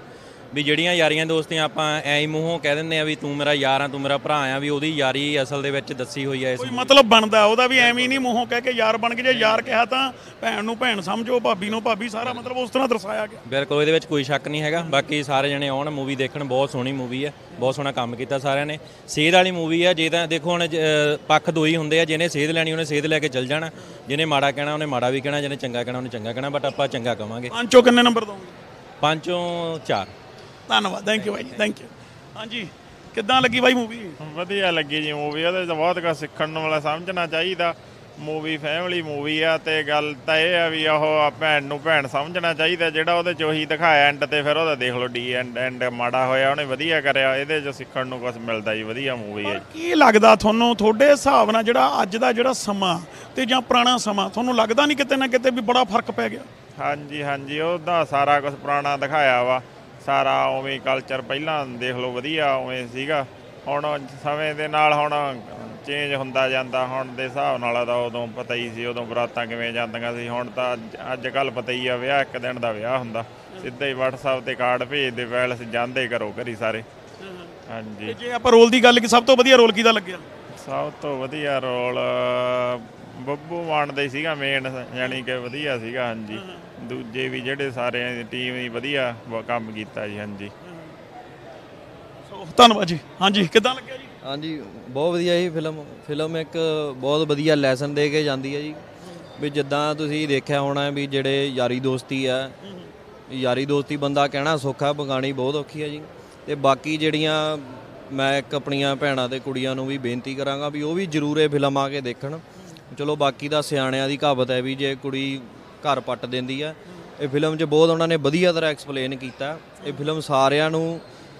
Speaker 13: ਵੀ ਜਿਹੜੀਆਂ ਯਾਰੀਆਂ ਦੋਸਤੀਆਂ ਆਪਾਂ ਐਂ ਹੀ ਮੂੰਹੋਂ ਕਹਿ ਦਿੰਦੇ ਆ ਵੀ ਤੂੰ ਮੇਰਾ ਯਾਰ ਆ, ਤੂੰ ਮੇਰਾ ਭਰਾ ਆ, ਵੀ ਉਹਦੀ ਯਾਰੀ ਅਸਲ ਦੇ ਵਿੱਚ ਦੱਸੀ ਹੋਈ ਹੈ। ਇਸ
Speaker 2: ਕੋਈ ਮਤਲਬ ਬਣਦਾ ਉਹਦਾ ਵੀ, ਐਵੇਂ ਨਹੀਂ ਮੂੰਹੋਂ ਕਹਿ ਕੇ ਯਾਰ ਬਣ ਕੇ, ਜੇ ਯਾਰ ਕਿਹਾ ਤਾਂ ਭੈਣ ਨੂੰ ਭੈਣ ਸਮਝੋ, ਭਾਬੀ ਨੂੰ ਭਾਬੀ, ਸਾਰਾ ਮਤਲਬ ਉਸ ਤਰ੍ਹਾਂ ਦਰਸਾਇਆ ਗਿਆ।
Speaker 13: ਬਿਲਕੁਲ, ਇਹਦੇ ਵਿੱਚ ਕੋਈ ਸ਼ੱਕ ਨਹੀਂ ਹੈਗਾ। ਬਾਕੀ ਸਾਰੇ ਜਣੇ ਆਉਣ, ਮੂਵੀ ਦੇਖਣ, ਬਹੁਤ ਸੋਹਣੀ ਮੂਵੀ ਹੈ, ਬਹੁਤ ਸੋਹਣਾ ਕੰਮ ਕੀਤਾ ਸਾਰਿਆਂ ਨੇ। ਸੇਧ ਵਾਲੀ ਮੂਵੀ ਆ। ਜੇ ਤਾਂ ਦੇਖੋ ਹੁਣ ਪੱਖ ਦੋ ਹੀ ਹੁੰਦੇ ਆ, ਜਿਹਨੇ ਸੇਧ ਲੈਣੀ ਉਹਨੇ ਸੇਧ ਲੈ ਕੇ ਚੱਲ ਜਾਣਾ, ਜਿਹਨੇ ਮਾੜਾ ਕਹਿਣਾ ਉਹਨੇ ਮਾੜਾ ਵੀ ਕਹਿਣਾ, ਜਿਹਨੇ ਚੰਗਾ ਕਹਿਣਾ ਉਹਨੇ ਚੰਗਾ ਕਹਿਣਾ, ਬਟ ਆਪਾਂ ਚੰਗਾ ਕਵਾਂਗੇ।
Speaker 2: ਪੰਜੋਂ ਕਿੰਨੇ ਨੰਬਰ ਦੋਗੇ?
Speaker 13: ਪੰਜੋਂ ਚਾਰ।
Speaker 2: ਧੰਨਵਾਦ, ਥੈਂਕ ਯੂ ਬਾਈ, ਥੈਂਕ ਯੂ। ਹਾਂਜੀ, ਕਿੱਦਾਂ ਲੱਗੀ ਬਾਈ ਮੂਵੀ?
Speaker 14: ਵਧੀਆ ਲੱਗੀ ਜੀ ਮੂਵੀ। ਉਹਦੇ 'ਚ ਬਹੁਤ ਕੁਝ ਸਿੱਖਣ ਨੂੰ ਵਾਲਾ, ਸਮਝਣਾ ਚਾਹੀਦਾ। ਮੂਵੀ ਫੈਮਿਲੀ ਮੂਵੀ ਆ, ਤੇ ਗੱਲ ਤਾਂ ਇਹ ਆ ਵੀ ਉਹ ਭੈਣ ਨੂੰ ਭੈਣ ਸਮਝਣਾ ਚਾਹੀਦਾ। ਜਿਹੜਾ ਉਹਦੇ 'ਚ ਉਹੀ ਦਿਖਾਇਆ ਐਂਡ ਤੇ, ਫਿਰ ਉਹਦਾ ਦੇਖ ਲਓ ਡੀ ਐਂਡ ਐਂਡ ਮਾੜਾ ਹੋਇਆ, ਉਹਨੇ ਵਧੀਆ ਕਰਿਆ। ਇਹਦੇ 'ਚ ਸਿੱਖਣ ਨੂੰ ਕੁਝ ਮਿਲਦਾ ਜੀ, ਵਧੀਆ ਮੂਵੀ ਹੈ।
Speaker 2: ਕੀ ਲੱਗਦਾ ਤੁਹਾਨੂੰ, ਤੁਹਾਡੇ ਹਿਸਾਬ ਨਾਲ ਜਿਹੜਾ ਅੱਜ ਦਾ ਜਿਹੜਾ ਸਮਾਂ ਤੇ ਜਾਂ ਪੁਰਾਣਾ ਸਮਾਂ, ਤੁਹਾਨੂੰ ਲੱਗਦਾ ਨਹੀਂ ਕਿਤੇ ਨਾ ਕਿਤੇ ਵੀ ਬੜਾ ਫਰਕ ਪੈ ਗਿਆ?
Speaker 14: ਹਾਂਜੀ ਹਾਂਜੀ, ਉਹਦਾ ਸਾਰਾ ਕੁਝ ਪੁਰਾਣਾ ਦਿਖਾਇਆ ਵਾ, ਸਾਰਾ ਉਵੇਂ ਕਲਚਰ ਪਹਿਲਾਂ ਦੇਖ ਲਓ ਵਧੀਆ ਉਵੇਂ ਸੀਗਾ। ਹੁਣ ਸਮੇਂ ਦੇ ਨਾਲ ਹੁਣ ਚੇਂਜ ਹੁੰਦਾ ਜਾਂਦਾ। ਹੁਣ ਦੇ ਹਿਸਾਬ ਨਾਲ ਤਾਂ ਉਦੋਂ ਪਤਾ ਹੀ ਸੀ, ਉਦੋਂ ਬਰਾਤਾਂ ਕਿਵੇਂ ਜਾਂਦੀਆਂ ਸੀ। ਹੁਣ ਤਾਂ ਅੱਜ ਕੱਲ੍ਹ ਪਤਾ ਹੀ ਆ, ਵਿਆਹ ਇੱਕ ਦਿਨ ਦਾ ਵਿਆਹ ਹੁੰਦਾ, ਸਿੱਧਾ ਹੀ ਵਟਸਐਪ 'ਤੇ ਕਾਰਡ ਭੇਜਦੇ, ਪੈਲਸ ਜਾਂਦੇ ਘਰੋਂ ਘਰੀ ਸਾਰੇ। ਹਾਂਜੀ,
Speaker 2: ਜੇ ਆਪਾਂ ਰੋਲ ਦੀ ਗੱਲ ਕੀ, ਸਭ ਤੋਂ ਵਧੀਆ ਰੋਲ ਕਿਹਦਾ ਲੱਗਿਆ?
Speaker 14: ਸਭ ਤੋਂ ਵਧੀਆ ਰੋਲ ਬੱਬੂ ਮਾਨ ਦਾ ਹੀ ਸੀਗਾ ਮੇਨ, ਯਾਨੀ ਕਿ ਵਧੀਆ ਸੀਗਾ। ਹਾਂਜੀ, ਦੂਜੇ ਵੀ ਜਿਹੜੇ ਸਾਰੇ ਟੀਮ ਹੀ ਵਧੀਆ ਕੰਮ ਕੀਤਾ ਜੀ। ਹਾਂਜੀ,
Speaker 2: ਧੰਨਵਾਦ ਜੀ। ਹਾਂਜੀ, ਕਿੱਦਾਂ ਲੱਗਿਆ ਜੀ?
Speaker 15: ਹਾਂਜੀ, ਬਹੁਤ ਵਧੀਆ ਜੀ ਫਿਲਮ। ਫਿਲਮ ਇੱਕ ਬਹੁਤ ਵਧੀਆ ਲੈਸਨ ਦੇ ਕੇ ਜਾਂਦੀ ਹੈ ਜੀ, ਵੀ ਜਿੱਦਾਂ ਤੁਸੀਂ ਦੇਖਿਆ ਹੋਣਾ ਵੀ ਜਿਹੜੇ ਯਾਰੀ ਦੋਸਤੀ ਆ, ਯਾਰੀ ਦੋਸਤੀ ਬੰਦਾ ਕਹਿਣਾ ਸੌਖਾ, ਬਗਾਣੀ ਬਹੁਤ ਔਖੀ ਹੈ ਜੀ। ਅਤੇ ਬਾਕੀ ਜਿਹੜੀਆਂ ਮੈਂ ਇੱਕ ਆਪਣੀਆਂ ਭੈਣਾਂ ਅਤੇ ਕੁੜੀਆਂ ਨੂੰ ਵੀ ਬੇਨਤੀ ਕਰਾਂਗਾ ਵੀ ਉਹ ਵੀ ਜ਼ਰੂਰ ਇਹ ਫਿਲਮ ਆ ਕੇ ਦੇਖਣ। ਚਲੋ ਬਾਕੀ ਦਾ ਸਿਆਣਿਆਂ ਦੀ ਕਹਾਵਤ ਹੈ ਵੀ ਜੇ ਕੁੜੀ ਘਰ ਪੱਟ ਦਿੰਦੀ ਆ, ਇਹ ਫਿਲਮ 'ਚ ਬਹੁਤ ਉਹਨਾਂ ਨੇ ਵਧੀਆ ਤਰ੍ਹਾਂ ਐਕਸਪਲੇਨ ਕੀਤਾ। ਇਹ ਫਿਲਮ ਸਾਰਿਆਂ ਨੂੰ,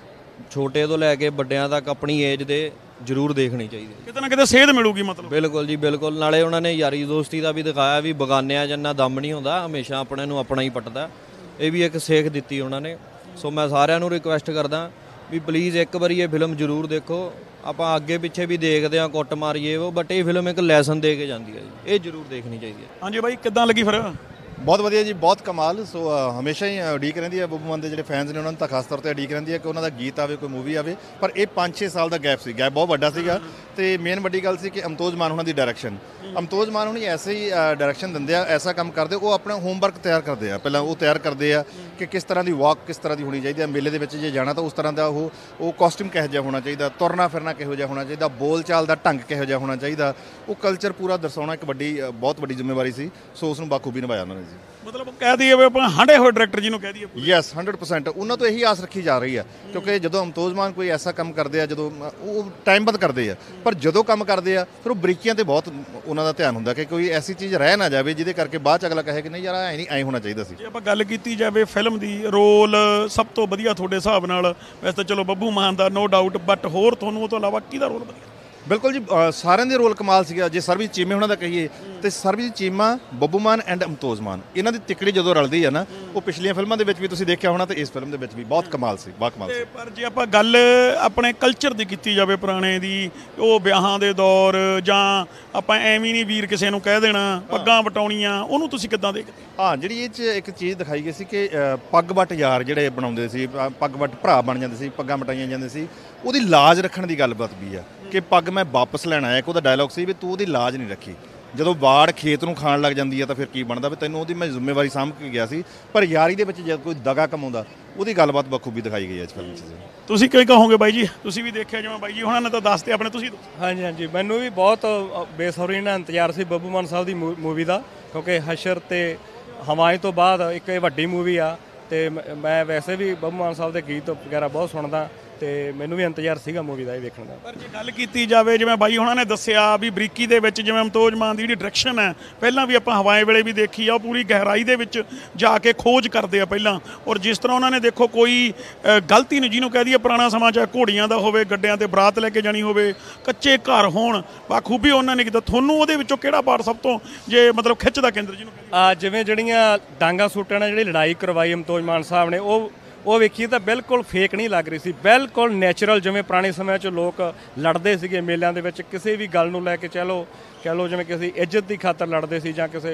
Speaker 15: ਛੋਟੇ ਤੋਂ ਲੈ ਕੇ ਵੱਡਿਆਂ ਤੱਕ, ਆਪਣੀ ਏਜ ਦੇ ਜ਼ਰੂਰ ਦੇਖਣੀ ਚਾਹੀਦੀ ਹੈ।
Speaker 2: ਕਿਤੇ ਨਾ ਕਿਤੇ ਸੇਧ ਮਿਲੂਗੀ ਮਤਲਬ।
Speaker 15: ਬਿਲਕੁਲ ਜੀ, ਬਿਲਕੁਲ। ਨਾਲੇ ਉਹਨਾਂ ਨੇ ਯਾਰੀ ਦੋਸਤੀ ਦਾ ਵੀ ਦਿਖਾਇਆ ਵੀ ਬਗਾਨਿਆਂ ਜਿੰਨਾ ਦਮ ਨਹੀਂ ਹੁੰਦਾ, ਹਮੇਸ਼ਾ ਆਪਣੇ ਨੂੰ ਆਪਣਾ ਹੀ ਪੱਟਦਾ। ਇਹ ਵੀ ਇੱਕ ਸਿੱਖ ਦਿੱਤੀ ਉਹਨਾਂ ਨੇ। ਸੋ ਮੈਂ ਸਾਰਿਆਂ ਨੂੰ ਰਿਕੁਐਸਟ ਕਰਦਾ ਵੀ ਪਲੀਜ਼ ਇੱਕ ਵਾਰੀ ਇਹ ਫਿਲਮ ਜ਼ਰੂਰ ਦੇਖੋ। ਆਪਾਂ ਅੱਗੇ ਪਿੱਛੇ ਵੀ ਦੇਖਦੇ ਹਾਂ, ਕੁੱਟ ਮਾਰੀਏ ਉਹ, ਬਟ ਇਹ ਫਿਲਮ ਇੱਕ ਲੈਸਨ ਦੇ ਕੇ ਜਾਂਦੀ ਹੈ ਜੀ, ਇਹ ਜ਼ਰੂਰ ਦੇਖਣੀ ਚਾਹੀਦੀ ਹੈ।
Speaker 2: ਹਾਂਜੀ ਬਾਈ, ਕਿੱਦਾਂ ਲੱਗੀ ਫਿਰ?
Speaker 7: ਬਹੁਤ ਵਧੀਆ ਜੀ, ਬਹੁਤ ਕਮਾਲ। ਸੋ ਹਮੇਸ਼ਾ ਹੀ ਉਡੀਕ ਰਹਿੰਦੀ ਹੈ ਬੱਬੂ ਮਾਨ ਦੇ ਜਿਹੜੇ ਫੈਨਸ ਨੇ, ਉਹਨਾਂ ਨੂੰ ਤਾਂ ਖਾਸ ਤੌਰ 'ਤੇ ਉਡੀਕ ਰਹਿੰਦੀ ਹੈ ਕਿ ਉਹਨਾਂ ਦਾ ਗੀਤ ਆਵੇ, ਕੋਈ ਮੂਵੀ ਆਵੇ। ਪਰ ਇਹ ਪੰਜ ਛੇ ਸਾਲ ਦਾ ਗੈਪ ਸੀ, ਗੈਪ ਬਹੁਤ ਵੱਡਾ ਸੀਗਾ। ਤੇ ਮੇਨ ਵੱਡੀ ਗੱਲ ਸੀ ਕਿ ਅਮਤੋਜ ਮਾਨ ਉਹਨਾਂ ਦੀ ਡਾਇਰੈਕਸ਼ਨ, ਅਮਤੋਜ ਮਾਨ ਹੁਣੀ ਐਸੇ ਹੀ ਡਾਇਰੈਕਸ਼ਨ ਦਿੰਦੇ ਆ, ਐਸਾ ਕੰਮ ਕਰਦੇ। ਉਹ ਆਪਣਾ ਹੋਮਵਰਕ ਤਿਆਰ ਕਰਦੇ ਆ, ਪਹਿਲਾਂ ਉਹ ਤਿਆਰ ਕਰਦੇ ਆ ਕਿ ਕਿਸ ਤਰ੍ਹਾਂ ਦੀ ਵਾਕ ਕਿਸ ਤਰ੍ਹਾਂ ਦੀ ਹੋਣੀ ਚਾਹੀਦੀ ਹੈ, ਮੇਲੇ ਦੇ ਵਿੱਚ ਜੇ ਜਾਣਾ ਤਾਂ ਉਸ ਤਰ੍ਹਾਂ ਦਾ ਉਹ ਉਹ ਕਾਸਟਿਊਮ ਕਿਹੋ ਜਿਹਾ ਹੋਣਾ ਚਾਹੀਦਾ, ਤੁਰਨਾ ਫਿਰਨਾ ਕਿਹੋ ਜਿਹਾ ਹੋਣਾ ਚਾਹੀਦਾ, ਬੋਲ ਚਾਲ ਦਾ ਢੰਗ ਕਿਹੋ ਜਿਹਾ ਹੋਣਾ ਚਾਹੀਦਾ, ਉਹ ਕਲਚਰ ਪੂਰਾ ਦਰਸਾਉਣਾ ਇੱਕ ਵੱਡੀ ਬਹੁਤ ਵੱਡੀ ਜ਼ਿੰਮੇਵਾਰੀ ਸੀ। ਸੋ ਉਸ ਨੂੰ ਬਾਖੂਬੀ ਨਿਭਾਇਆ ਉਹਨਾਂ ਨੇ ਜੀ।
Speaker 2: ਮਤਲਬ ਕਹਿ ਦਈਏ ਵੀ ਆਪਾਂ ਹੰਡੇ ਹੋਏ ਡਾਇਰੈਕਟਰ ਜਿਹਨੂੰ ਕਹਿ ਦਈਏ।
Speaker 7: ਯੈਸ, ਹੰਡਰਡ ਪਰਸੈਂਟ ਉਹਨਾਂ ਤੋਂ ਇਹੀ ਆਸ ਰੱਖੀ ਜਾ ਰਹੀ ਹੈ, ਕਿਉਂਕਿ ਜਦੋਂ ਅਮਤੋਜ ਮਾਨ ਕੋਈ ਐਸਾ ਕੰਮ ਕਰਦੇ ਆ, ਜਦੋਂ ਉਹ ਟਾਈਮ ਬਾਅਦ ਕਰਦੇ ਆ, ਪਰ ਜਦੋਂ ਕੰਮ ਕਰਦੇ ਆ ਫਿਰ ਉਹ ਬਰੀਕੀਆਂ 'ਤੇ ਬਹੁਤ ਉਹਨਾਂ ਦਾ ਧਿਆਨ ਹੁੰਦਾ ਕਿ ਕੋਈ ਐਸੀ ਚੀਜ਼ ਰਹਿ ਨਾ ਜਾਵੇ ਜਿਹਦੇ ਕਰਕੇ ਬਾਅਦ 'ਚ ਅਗਲਾ ਕਹੇ ਕਿ ਨਹੀਂ ਯਾਰ ਐਂ ਨਹੀਂ, ਐਂ ਹੋਣਾ ਚਾਹੀਦਾ ਸੀ।
Speaker 2: ਜੇ ਆਪਾਂ ਗੱਲ ਕੀਤੀ ਜਾਵੇ ਫਿਲਮ ਦੀ, ਰੋਲ ਸਭ ਤੋਂ ਵਧੀਆ ਤੁਹਾਡੇ ਹਿਸਾਬ ਨਾਲ? ਵੈਸੇ ਤਾਂ ਚਲੋ ਬੱਬੂ ਮਾਨ ਦਾ ਨੋ ਡਾਊਟ, ਬਟ ਹੋਰ ਤੁਹਾਨੂੰ ਉਹ ਤੋਂ ਇਲਾਵਾ ਕਿਹਦਾ ਰੋਲ ਵਧੀਆ?
Speaker 7: ਬਿਲਕੁਲ ਜੀ, ਸਾਰਿਆਂ ਦੇ ਰੋਲ ਕਮਾਲ ਸੀਗਾ। ਜੇ ਸਰਬਜੀਤ ਚੀਮੇ ਉਹਨਾਂ ਦਾ ਕਹੀਏ ਤੇ ਸਰਬਜੀਤ ਚੀਮਾ, ਬੱਬੂ ਮਾਨ ਐਂਡ ਅਮਤੋਜ ਮਾਨ, ਇਹਨਾਂ ਦੀ ਤਿਕੜੀ ਜਦੋਂ ਰਲਦੀ ਹੈ ਨਾ, ਉਹ ਪਿਛਲੀਆਂ ਫਿਲਮਾਂ ਦੇ ਵਿੱਚ ਵੀ ਤੁਸੀਂ ਦੇਖਿਆ ਹੋਣਾ ਤੇ ਇਸ ਫਿਲਮ ਦੇ ਵਿੱਚ ਵੀ ਬਹੁਤ ਕਮਾਲ ਸੀ, ਬਹੁਤ ਕਮਾਲ ਸੀ।
Speaker 2: ਪਰ ਜੇ ਆਪਾਂ ਗੱਲ ਆਪਣੇ ਕਲਚਰ ਦੀ ਕੀਤੀ ਜਾਵੇ, ਪੁਰਾਣੇ ਦੀ, ਉਹ ਵਿਆਹਾਂ ਦੇ ਦੌਰ, ਜਾਂ ਆਪਾਂ ਐਵੇਂ ਨਹੀਂ ਵੀਰ ਕਿਸੇ ਨੂੰ ਕਹਿ ਦੇਣਾ, ਪੱਗਾਂ ਵਟਾਉਣੀਆਂ, ਉਹਨੂੰ ਤੁਸੀਂ ਕਿੱਦਾਂ ਦੇਖਦੇ?
Speaker 7: ਹਾਂ, ਜਿਹੜੀ ਇਹ 'ਚ ਇੱਕ ਚੀਜ਼ ਦਿਖਾਈ ਗਈ ਸੀ ਕਿ ਪੱਗ ਵੱਟ ਯਾਰ ਜਿਹੜੇ ਬਣਾਉਂਦੇ ਸੀ, ਪੱਗ ਵੱਟ ਭਰਾ ਬਣ ਜਾਂਦੇ ਸੀ, ਪੱਗਾਂ ਵਟਾਈਆਂ ਜਾਂਦੇ ਸੀ, ਉਹਦੀ ਲਾਜ ਰੱਖਣ ਦੀ ਗੱਲਬਾਤ ਵੀ ਆ ਕਿ ਪੱਗ ਮੈਂ ਵਾਪਸ ਲੈਣ ਆਇਆ। ਇੱਕ ਉਹਦਾ ਡਾਇਲੌਗ ਸੀ ਵੀ ਤੂੰ ਉਹਦੀ ਲਾਜ ਨਹੀਂ ਰੱਖੀ, ਜਦੋਂ ਬਾੜ ਖੇਤ ਨੂੰ ਖਾਣ ਲੱਗ ਜਾਂਦੀ ਹੈ ਤਾਂ ਫਿਰ ਕੀ ਬਣਦਾ, ਵੀ ਤੈਨੂੰ ਉਹਦੀ ਮੈਂ ਜ਼ਿੰਮੇਵਾਰੀ ਸਾਂਭ ਕੇ ਗਿਆ ਸੀ। ਪਰ ਯਾਰੀ ਦੇ ਵਿੱਚ ਜਦ ਕੋਈ ਦਗਾ ਕਮਾਉਂਦਾ, ਉਹਦੀ ਗੱਲਬਾਤ ਬਖੂਬੀ ਦਿਖਾਈ ਗਈ ਹੈ ਇਸ ਫਿਲਮ 'ਚ। ਤੁਸੀਂ
Speaker 2: ਕੀ ਕਹੋਗੇ ਬਾਈ ਜੀ? ਤੁਸੀਂ ਵੀ ਦੇਖਿਆ ਜਿਵੇਂ ਬਾਈ ਜੀ ਉਹਨਾਂ ਨੇ ਤਾਂ ਦੱਸਦੇ ਆਪਣੇ, ਤੁਸੀਂ?
Speaker 16: ਹਾਂਜੀ ਹਾਂਜੀ, ਮੈਨੂੰ ਵੀ ਬਹੁਤ ਬੇਸਬਰੀ ਨਾਲ ਇੰਤਜ਼ਾਰ ਸੀ ਬੱਬੂ ਮਾਨ ਸਾਹਿਬ ਦੀ ਮੂਵੀ ਦਾ, ਕਿਉਂਕਿ ਹਸ਼ਰ ਤੇ ਹਵਾਏਂ ਤੋਂ ਬਾਅਦ ਇੱਕ ਇਹ ਵੱਡੀ ਮੂਵੀ ਆ। ਤੇ ਮੈਂ ਵੈਸੇ ਵੀ ਬੱਬੂ ਮਾਨ ਸਾਹਿਬ ਦੇ ਗੀਤ ਵਗੈਰਾ ਬਹੁਤ ਸੁਣਦਾ, ਤੇ ਮੈਨੂੰ ਵੀ ਇੰਤਜ਼ਾਰ ਸੀਗਾ ਮੂਵੀ ਦਾ ਇਹ ਦੇਖਣ ਦਾ।
Speaker 2: ਪਰ ਜੇ ਗੱਲ ਕੀਤੀ ਜਾਵੇ, ਜਿਵੇਂ ਬਾਈ ਉਹਨਾਂ ਨੇ ਦੱਸਿਆ ਵੀ ਬਰੀਕੀ ਦੇ ਵਿੱਚ, ਜਿਵੇਂ ਅਮਤੋਜ ਮਾਨ ਦੀ ਜਿਹੜੀ ਡਾਇਰੈਕਸ਼ਨ ਹੈ, ਪਹਿਲਾਂ ਵੀ ਆਪਾਂ ਹਵਾਏ ਵੇਲੇ ਵੀ ਦੇਖੀ ਆ, ਉਹ ਪੂਰੀ ਗਹਿਰਾਈ ਦੇ ਵਿੱਚ ਜਾ ਕੇ ਖੋਜ ਕਰਦੇ ਆ ਪਹਿਲਾਂ। ਔਰ ਜਿਸ ਤਰ੍ਹਾਂ ਉਹਨਾਂ ਨੇ ਦੇਖੋ ਕੋਈ ਗਲਤੀ ਨਹੀਂ, ਜਿਹਨੂੰ ਕਹਿ ਦਈਏ ਪੁਰਾਣਾ ਸਮਾਂ, ਚਾਹੇ ਘੋੜੀਆਂ ਦਾ ਹੋਵੇ, ਗੱਡਿਆਂ ਤੇ ਬਰਾਤ ਲੈ ਕੇ ਜਾਣੀ ਹੋਵੇ, ਕੱਚੇ ਘਰ ਹੋਣ, ਬਾਖੂਬੀ ਉਹਨਾਂ ਨੇ ਕੀਤਾ। ਤੁਹਾਨੂੰ ਉਹਦੇ ਵਿੱਚੋਂ ਕਿਹੜਾ ਪਾਰਟ ਸਭ ਤੋਂ ਜੇ ਮਤਲਬ ਖਿੱਚ ਦਾ ਕੇਂਦਰ ਜਿਹਨੂੰ
Speaker 16: ਆ, ਜਿਵੇਂ ਜਿਹੜੀਆਂ ਡਾਂਗਾ ਸੂਟਾਂ ਨਾਲ ਜਿਹੜੀ ਲੜਾਈ ਕਰਵਾਈ ਅਮਤੋਜ ਮਾਨ ਸਾਹਿਬ ਨੇ, ਉਹ ਉਹ ਵੇਖੀਏ ਤਾਂ ਬਿਲਕੁਲ ਫੇਕ ਨਹੀਂ ਲੱਗ ਰਹੀ ਸੀ, ਬਿਲਕੁਲ ਨੈਚੁਰਲ, ਜਿਵੇਂ ਪੁਰਾਣੇ ਸਮਿਆਂ 'ਚ ਲੋਕ ਲੜਦੇ ਸੀਗੇ ਮੇਲਿਆਂ ਦੇ ਵਿੱਚ, ਕਿਸੇ ਵੀ ਗੱਲ ਨੂੰ ਲੈ ਕੇ, ਚਲੋ ਕਹਿ ਲਓ ਜਿਵੇਂ ਕਿਸੇ ਇੱਜ਼ਤ ਦੀ ਖਾਤਰ ਲੜਦੇ ਸੀ, ਜਾਂ ਕਿਸੇ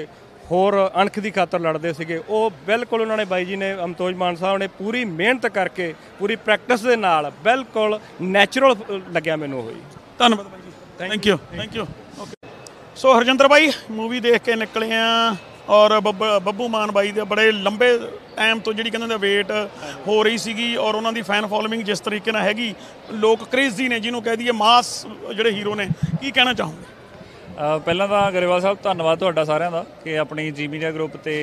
Speaker 16: ਹੋਰ ਅਣਖ ਦੀ ਖਾਤਰ ਲੜਦੇ ਸੀਗੇ, ਉਹ ਬਿਲਕੁਲ ਉਹਨਾਂ ਨੇ ਬਾਈ ਜੀ ਨੇ ਅਮਤੋਜ ਮਾਨ ਸਾਹਿਬ ਨੇ ਪੂਰੀ ਮਿਹਨਤ ਕਰਕੇ ਪੂਰੀ ਪ੍ਰੈਕਟਿਸ ਦੇ ਨਾਲ ਬਿਲਕੁਲ ਨੈਚੁਰਲ ਲੱਗਿਆ ਮੈਨੂੰ ਉਹ ਜੀ।
Speaker 2: ਧੰਨਵਾਦ ਬਾਈ ਜੀ, thank you thank you okay. So Harjinder ਬਾਈ ਮੂਵੀ ਦੇਖ ਕੇ ਨਿਕਲੇ ਆ ਔਰ ਬੱਬ ਬੱਬੂ ਮਾਨ ਬਾਈ ਦੇ ਬੜੇ ਲੰਬੇ ਟਾਈਮ ਤੋਂ ਜਿਹੜੀ ਕਹਿੰਦੇ ਵੇਟ ਹੋ ਰਹੀ ਸੀਗੀ ਔਰ ਉਹਨਾਂ ਦੀ ਫੈਨ ਫੋਲੋਇੰਗ ਜਿਸ ਤਰੀਕੇ ਨਾਲ ਹੈਗੀ, ਲੋਕ ਕ੍ਰੇਜ਼ੀ ਨੇ ਜਿਹਨੂੰ ਕਹਿ ਦਈਏ ਮਾਸ ਜਿਹੜੇ ਹੀਰੋ ਨੇ, ਕੀ ਕਹਿਣਾ ਚਾਹੋਗੇ?
Speaker 8: ਪਹਿਲਾਂ ਤਾਂ ਗਰੇਵਾਲ ਸਾਹਿਬ ਧੰਨਵਾਦ ਤੁਹਾਡਾ ਸਾਰਿਆਂ ਦਾ ਕਿ ਆਪਣੀ ਜੀ ਮੀਡੀਆ ਗਰੁੱਪ ਤੇ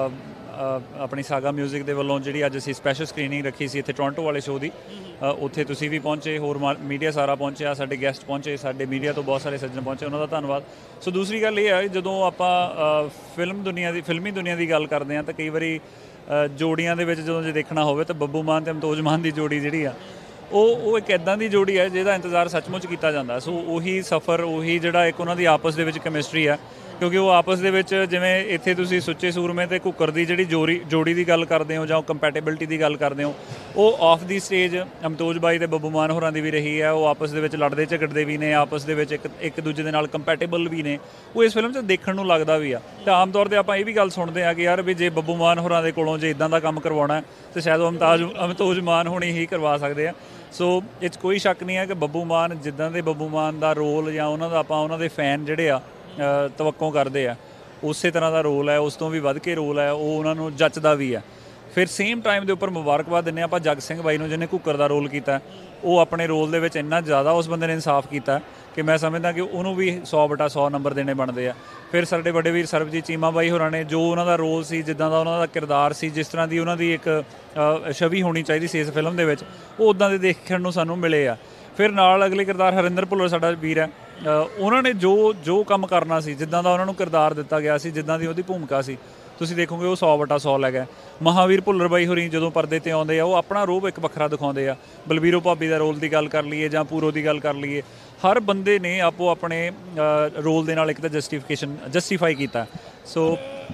Speaker 8: ਆਪਣੀ ਸਾਗਾ ਮਿਊਜ਼ਿਕ ਦੇ ਵੱਲੋਂ ਜਿਹੜੀ ਅੱਜ ਅਸੀਂ ਸਪੈਸ਼ਲ ਸਕਰੀਨਿੰਗ ਰੱਖੀ ਸੀ ਇੱਥੇ ਟੋਰਾਂਟੋ ਵਾਲੇ ਸ਼ੋਅ ਦੀ, ਉੱਥੇ ਤੁਸੀਂ ਵੀ ਪਹੁੰਚੇ, ਹੋਰ ਮੀਡੀਆ ਸਾਰਾ ਪਹੁੰਚਿਆ, ਸਾਡੇ ਗੈਸਟ ਪਹੁੰਚੇ, ਸਾਡੇ ਮੀਡੀਆ ਤੋਂ ਬਹੁਤ ਸਾਰੇ ਸੱਜਣ ਪਹੁੰਚੇ, ਉਹਨਾਂ ਦਾ ਧੰਨਵਾਦ। ਸੋ ਦੂਸਰੀ ਗੱਲ ਇਹ ਹੈ ਜਦੋਂ ਆਪਾਂ ਫਿਲਮ ਦੁਨੀਆ ਦੀ ਫਿਲਮੀ ਦੁਨੀਆ ਦੀ ਗੱਲ ਕਰਦੇ ਹਾਂ ਤਾਂ ਕਈ ਵਾਰੀ ਜੋੜੀਆਂ ਦੇ ਵਿੱਚ ਜਦੋਂ ਜੇ ਦੇਖਣਾ ਹੋਵੇ ਤਾਂ ਬੱਬੂ ਮਾਨ ਅਤੇ ਅਮਤੋਜ ਮਾਨ ਦੀ ਜੋੜੀ ਜਿਹੜੀ ਆ ਉਹ ਉਹ ਇੱਕ ਇੱਦਾਂ ਦੀ ਜੋੜੀ ਹੈ ਜਿਹਦਾ ਇੰਤਜ਼ਾਰ ਸੱਚਮੁੱਚ ਕੀਤਾ ਜਾਂਦਾ। ਸੋ ਉਹੀ ਸਫ਼ਰ, ਉਹੀ ਜਿਹੜਾ ਇੱਕ ਉਹਨਾਂ ਦੀ ਆਪਸ ਦੇ ਵਿੱਚ ਕੈਮਿਸਟਰੀ ਆ, ਕਿਉਂਕਿ ਉਹ ਆਪਸ ਦੇ ਵਿੱਚ ਜਿਵੇਂ ਇੱਥੇ ਤੁਸੀਂ ਸੁੱਚੇ ਸੂਰਮੇ ਅਤੇ ਘੁੱਕਰ ਦੀ ਜਿਹੜੀ ਜੋੜੀ ਜੋੜੀ ਦੀ ਗੱਲ ਕਰਦੇ ਹੋ ਜਾਂ ਕੰਪੈਟੇਬਿਲਿਟੀ ਦੀ ਗੱਲ ਕਰਦੇ ਹੋ, ਉਹ ਆਫ ਦੀ ਸਟੇਜ ਅਮਤੋਜ ਬਾਈ ਅਤੇ ਬੱਬੂ ਮਾਨ ਹੋਰਾਂ ਦੀ ਵੀ ਰਹੀ ਹੈ। ਉਹ ਆਪਸ ਦੇ ਵਿੱਚ ਲੜਦੇ ਝਗੜਦੇ ਵੀ ਨੇ, ਆਪਸ ਦੇ ਵਿੱਚ ਇੱਕ ਇੱਕ ਦੂਜੇ ਦੇ ਨਾਲ ਕੰਪੈਟੇਬਲ ਵੀ ਨੇ, ਉਹ ਇਸ ਫਿਲਮ 'ਚ ਦੇਖਣ ਨੂੰ ਲੱਗਦਾ ਵੀ ਆ। ਤਾਂ ਆਮ ਤੌਰ 'ਤੇ ਆਪਾਂ ਇਹ ਵੀ ਗੱਲ ਸੁਣਦੇ ਹਾਂ ਕਿ ਯਾਰ ਵੀ ਜੇ ਬੱਬੂ ਮਾਨ ਹੋਰਾਂ ਦੇ ਕੋਲੋਂ ਜੇ ਇੱਦਾਂ ਦਾ ਕੰਮ ਕਰਵਾਉਣਾ ਤਾਂ ਸ਼ਾਇਦ ਉਹ ਅਮਤਾਜ ਅਮਤੋਜ ਮਾਨ ਹੋਣੀ ਹੀ ਕਰਵਾ ਸਕਦੇ ਆ। ਸੋ ਇਹ 'ਚ ਕੋਈ ਸ਼ੱਕ ਨਹੀਂ ਹੈ ਕਿ ਬੱਬੂ ਮਾਨ ਜਿੱਦਾਂ ਦੇ ਬੱਬੂ ਮਾਨ ਦਾ ਰੋਲ ਜਾਂ ਉਹਨਾਂ ਦਾ ਆਪਾਂ ਉਹਨਾਂ ਦੇ ਫੈਨ ਜਿਹੜੇ ਆ ਤਵੱਕੋਂ ਕਰਦੇ ਆ, ਉਸੇ ਤਰ੍ਹਾਂ ਦਾ ਰੋਲ ਹੈ, ਉਸ ਤੋਂ ਵੀ ਵੱਧ ਕੇ ਰੋਲ ਹੈ, ਉਹ ਉਹਨਾਂ ਨੂੰ ਜੱਚਦਾ ਵੀ ਹੈ। ਫਿਰ ਸੇਮ ਟਾਈਮ ਦੇ ਉੱਪਰ ਮੁਬਾਰਕਬਾਦ ਦਿੰਦੇ ਆਪਾਂ ਜੱਗ ਸਿੰਘ ਬਾਈ ਨੂੰ ਜਿਹਨੇ ਘੁੱਕਰ ਦਾ ਰੋਲ ਕੀਤਾ। ਉਹ ਆਪਣੇ ਰੋਲ ਦੇ ਵਿੱਚ ਇੰਨਾ ਜ਼ਿਆਦਾ ਉਸ ਬੰਦੇ ਨੇ ਇਨਸਾਫ ਕੀਤਾ ਕਿ ਮੈਂ ਸਮਝਦਾ ਕਿ ਉਹਨੂੰ ਵੀ ਸੌ ਬਟਾ ਸੌ ਨੰਬਰ ਦੇਣੇ ਬਣਦੇ ਆ। ਫਿਰ ਸਾਡੇ ਵੱਡੇ ਵੀਰ ਸਰਬਜੀਤ ਚੀਮਾ ਬਾਈ ਹੋਰਾਂ ਨੇ ਜੋ ਉਹਨਾਂ ਦਾ ਰੋਲ ਸੀ, ਜਿੱਦਾਂ ਦਾ ਉਹਨਾਂ ਦਾ ਕਿਰਦਾਰ ਸੀ, ਜਿਸ ਤਰ੍ਹਾਂ ਦੀ ਉਹਨਾਂ ਦੀ ਇੱਕ ਛਵੀ ਹੋਣੀ ਚਾਹੀਦੀ ਸੀ ਇਸ ਫਿਲਮ ਦੇ ਵਿੱਚ, ਉਹ ਉੱਦਾਂ ਦੇ ਦੇਖਣ ਨੂੰ ਸਾਨੂੰ ਮਿਲੇ ਆ। ਫਿਰ ਨਾਲ ਅਗਲੇ ਕਿਰਦਾਰ ਹਰਿੰਦਰ ਭੁੱਲਰ ਸਾਡਾ ਵੀਰ ਹੈ, ਉਹਨਾਂ ਨੇ ਜੋ ਜੋ ਕੰਮ ਕਰਨਾ ਸੀ, ਜਿੱਦਾਂ ਦਾ ਉਹਨਾਂ ਨੂੰ ਕਿਰਦਾਰ ਦਿੱਤਾ ਗਿਆ ਸੀ, ਜਿੱਦਾਂ ਦੀ ਉਹਦੀ ਭੂਮਿਕਾ ਸੀ, ਤੁਸੀਂ ਦੇਖੋਗੇ ਉਹ ਸੌ ਬਟਾ ਸੌ ਲੈ ਗਿਆ। ਮਹਾਵੀਰ ਭੁੱਲਰ ਬਾਈ ਹੋਰੀ ਜਦੋਂ ਪਰਦੇ 'ਤੇ ਆਉਂਦੇ ਆ ਉਹ ਆਪਣਾ ਰੂਪ ਇੱਕ ਵੱਖਰਾ ਦਿਖਾਉਂਦੇ ਆ। ਬਲਬੀਰੋ ਭਾਬੀ ਦਾ ਰੋਲ ਦੀ ਗੱਲ ਕਰ ਲਈਏ ਜਾਂ ਪੂਰੋ ਦੀ ਗੱਲ ਕਰ ਲਈਏ, ਹਰ ਬੰਦੇ ਨੇ ਆਪੋ ਆਪਣੇ ਰੋਲ ਦੇ ਨਾਲ ਇੱਕ ਤਾਂ ਜਸਟੀਫਿਕੇਸ਼ਨ ਜਸਟੀਫਾਈ ਕੀਤਾ। ਸੋ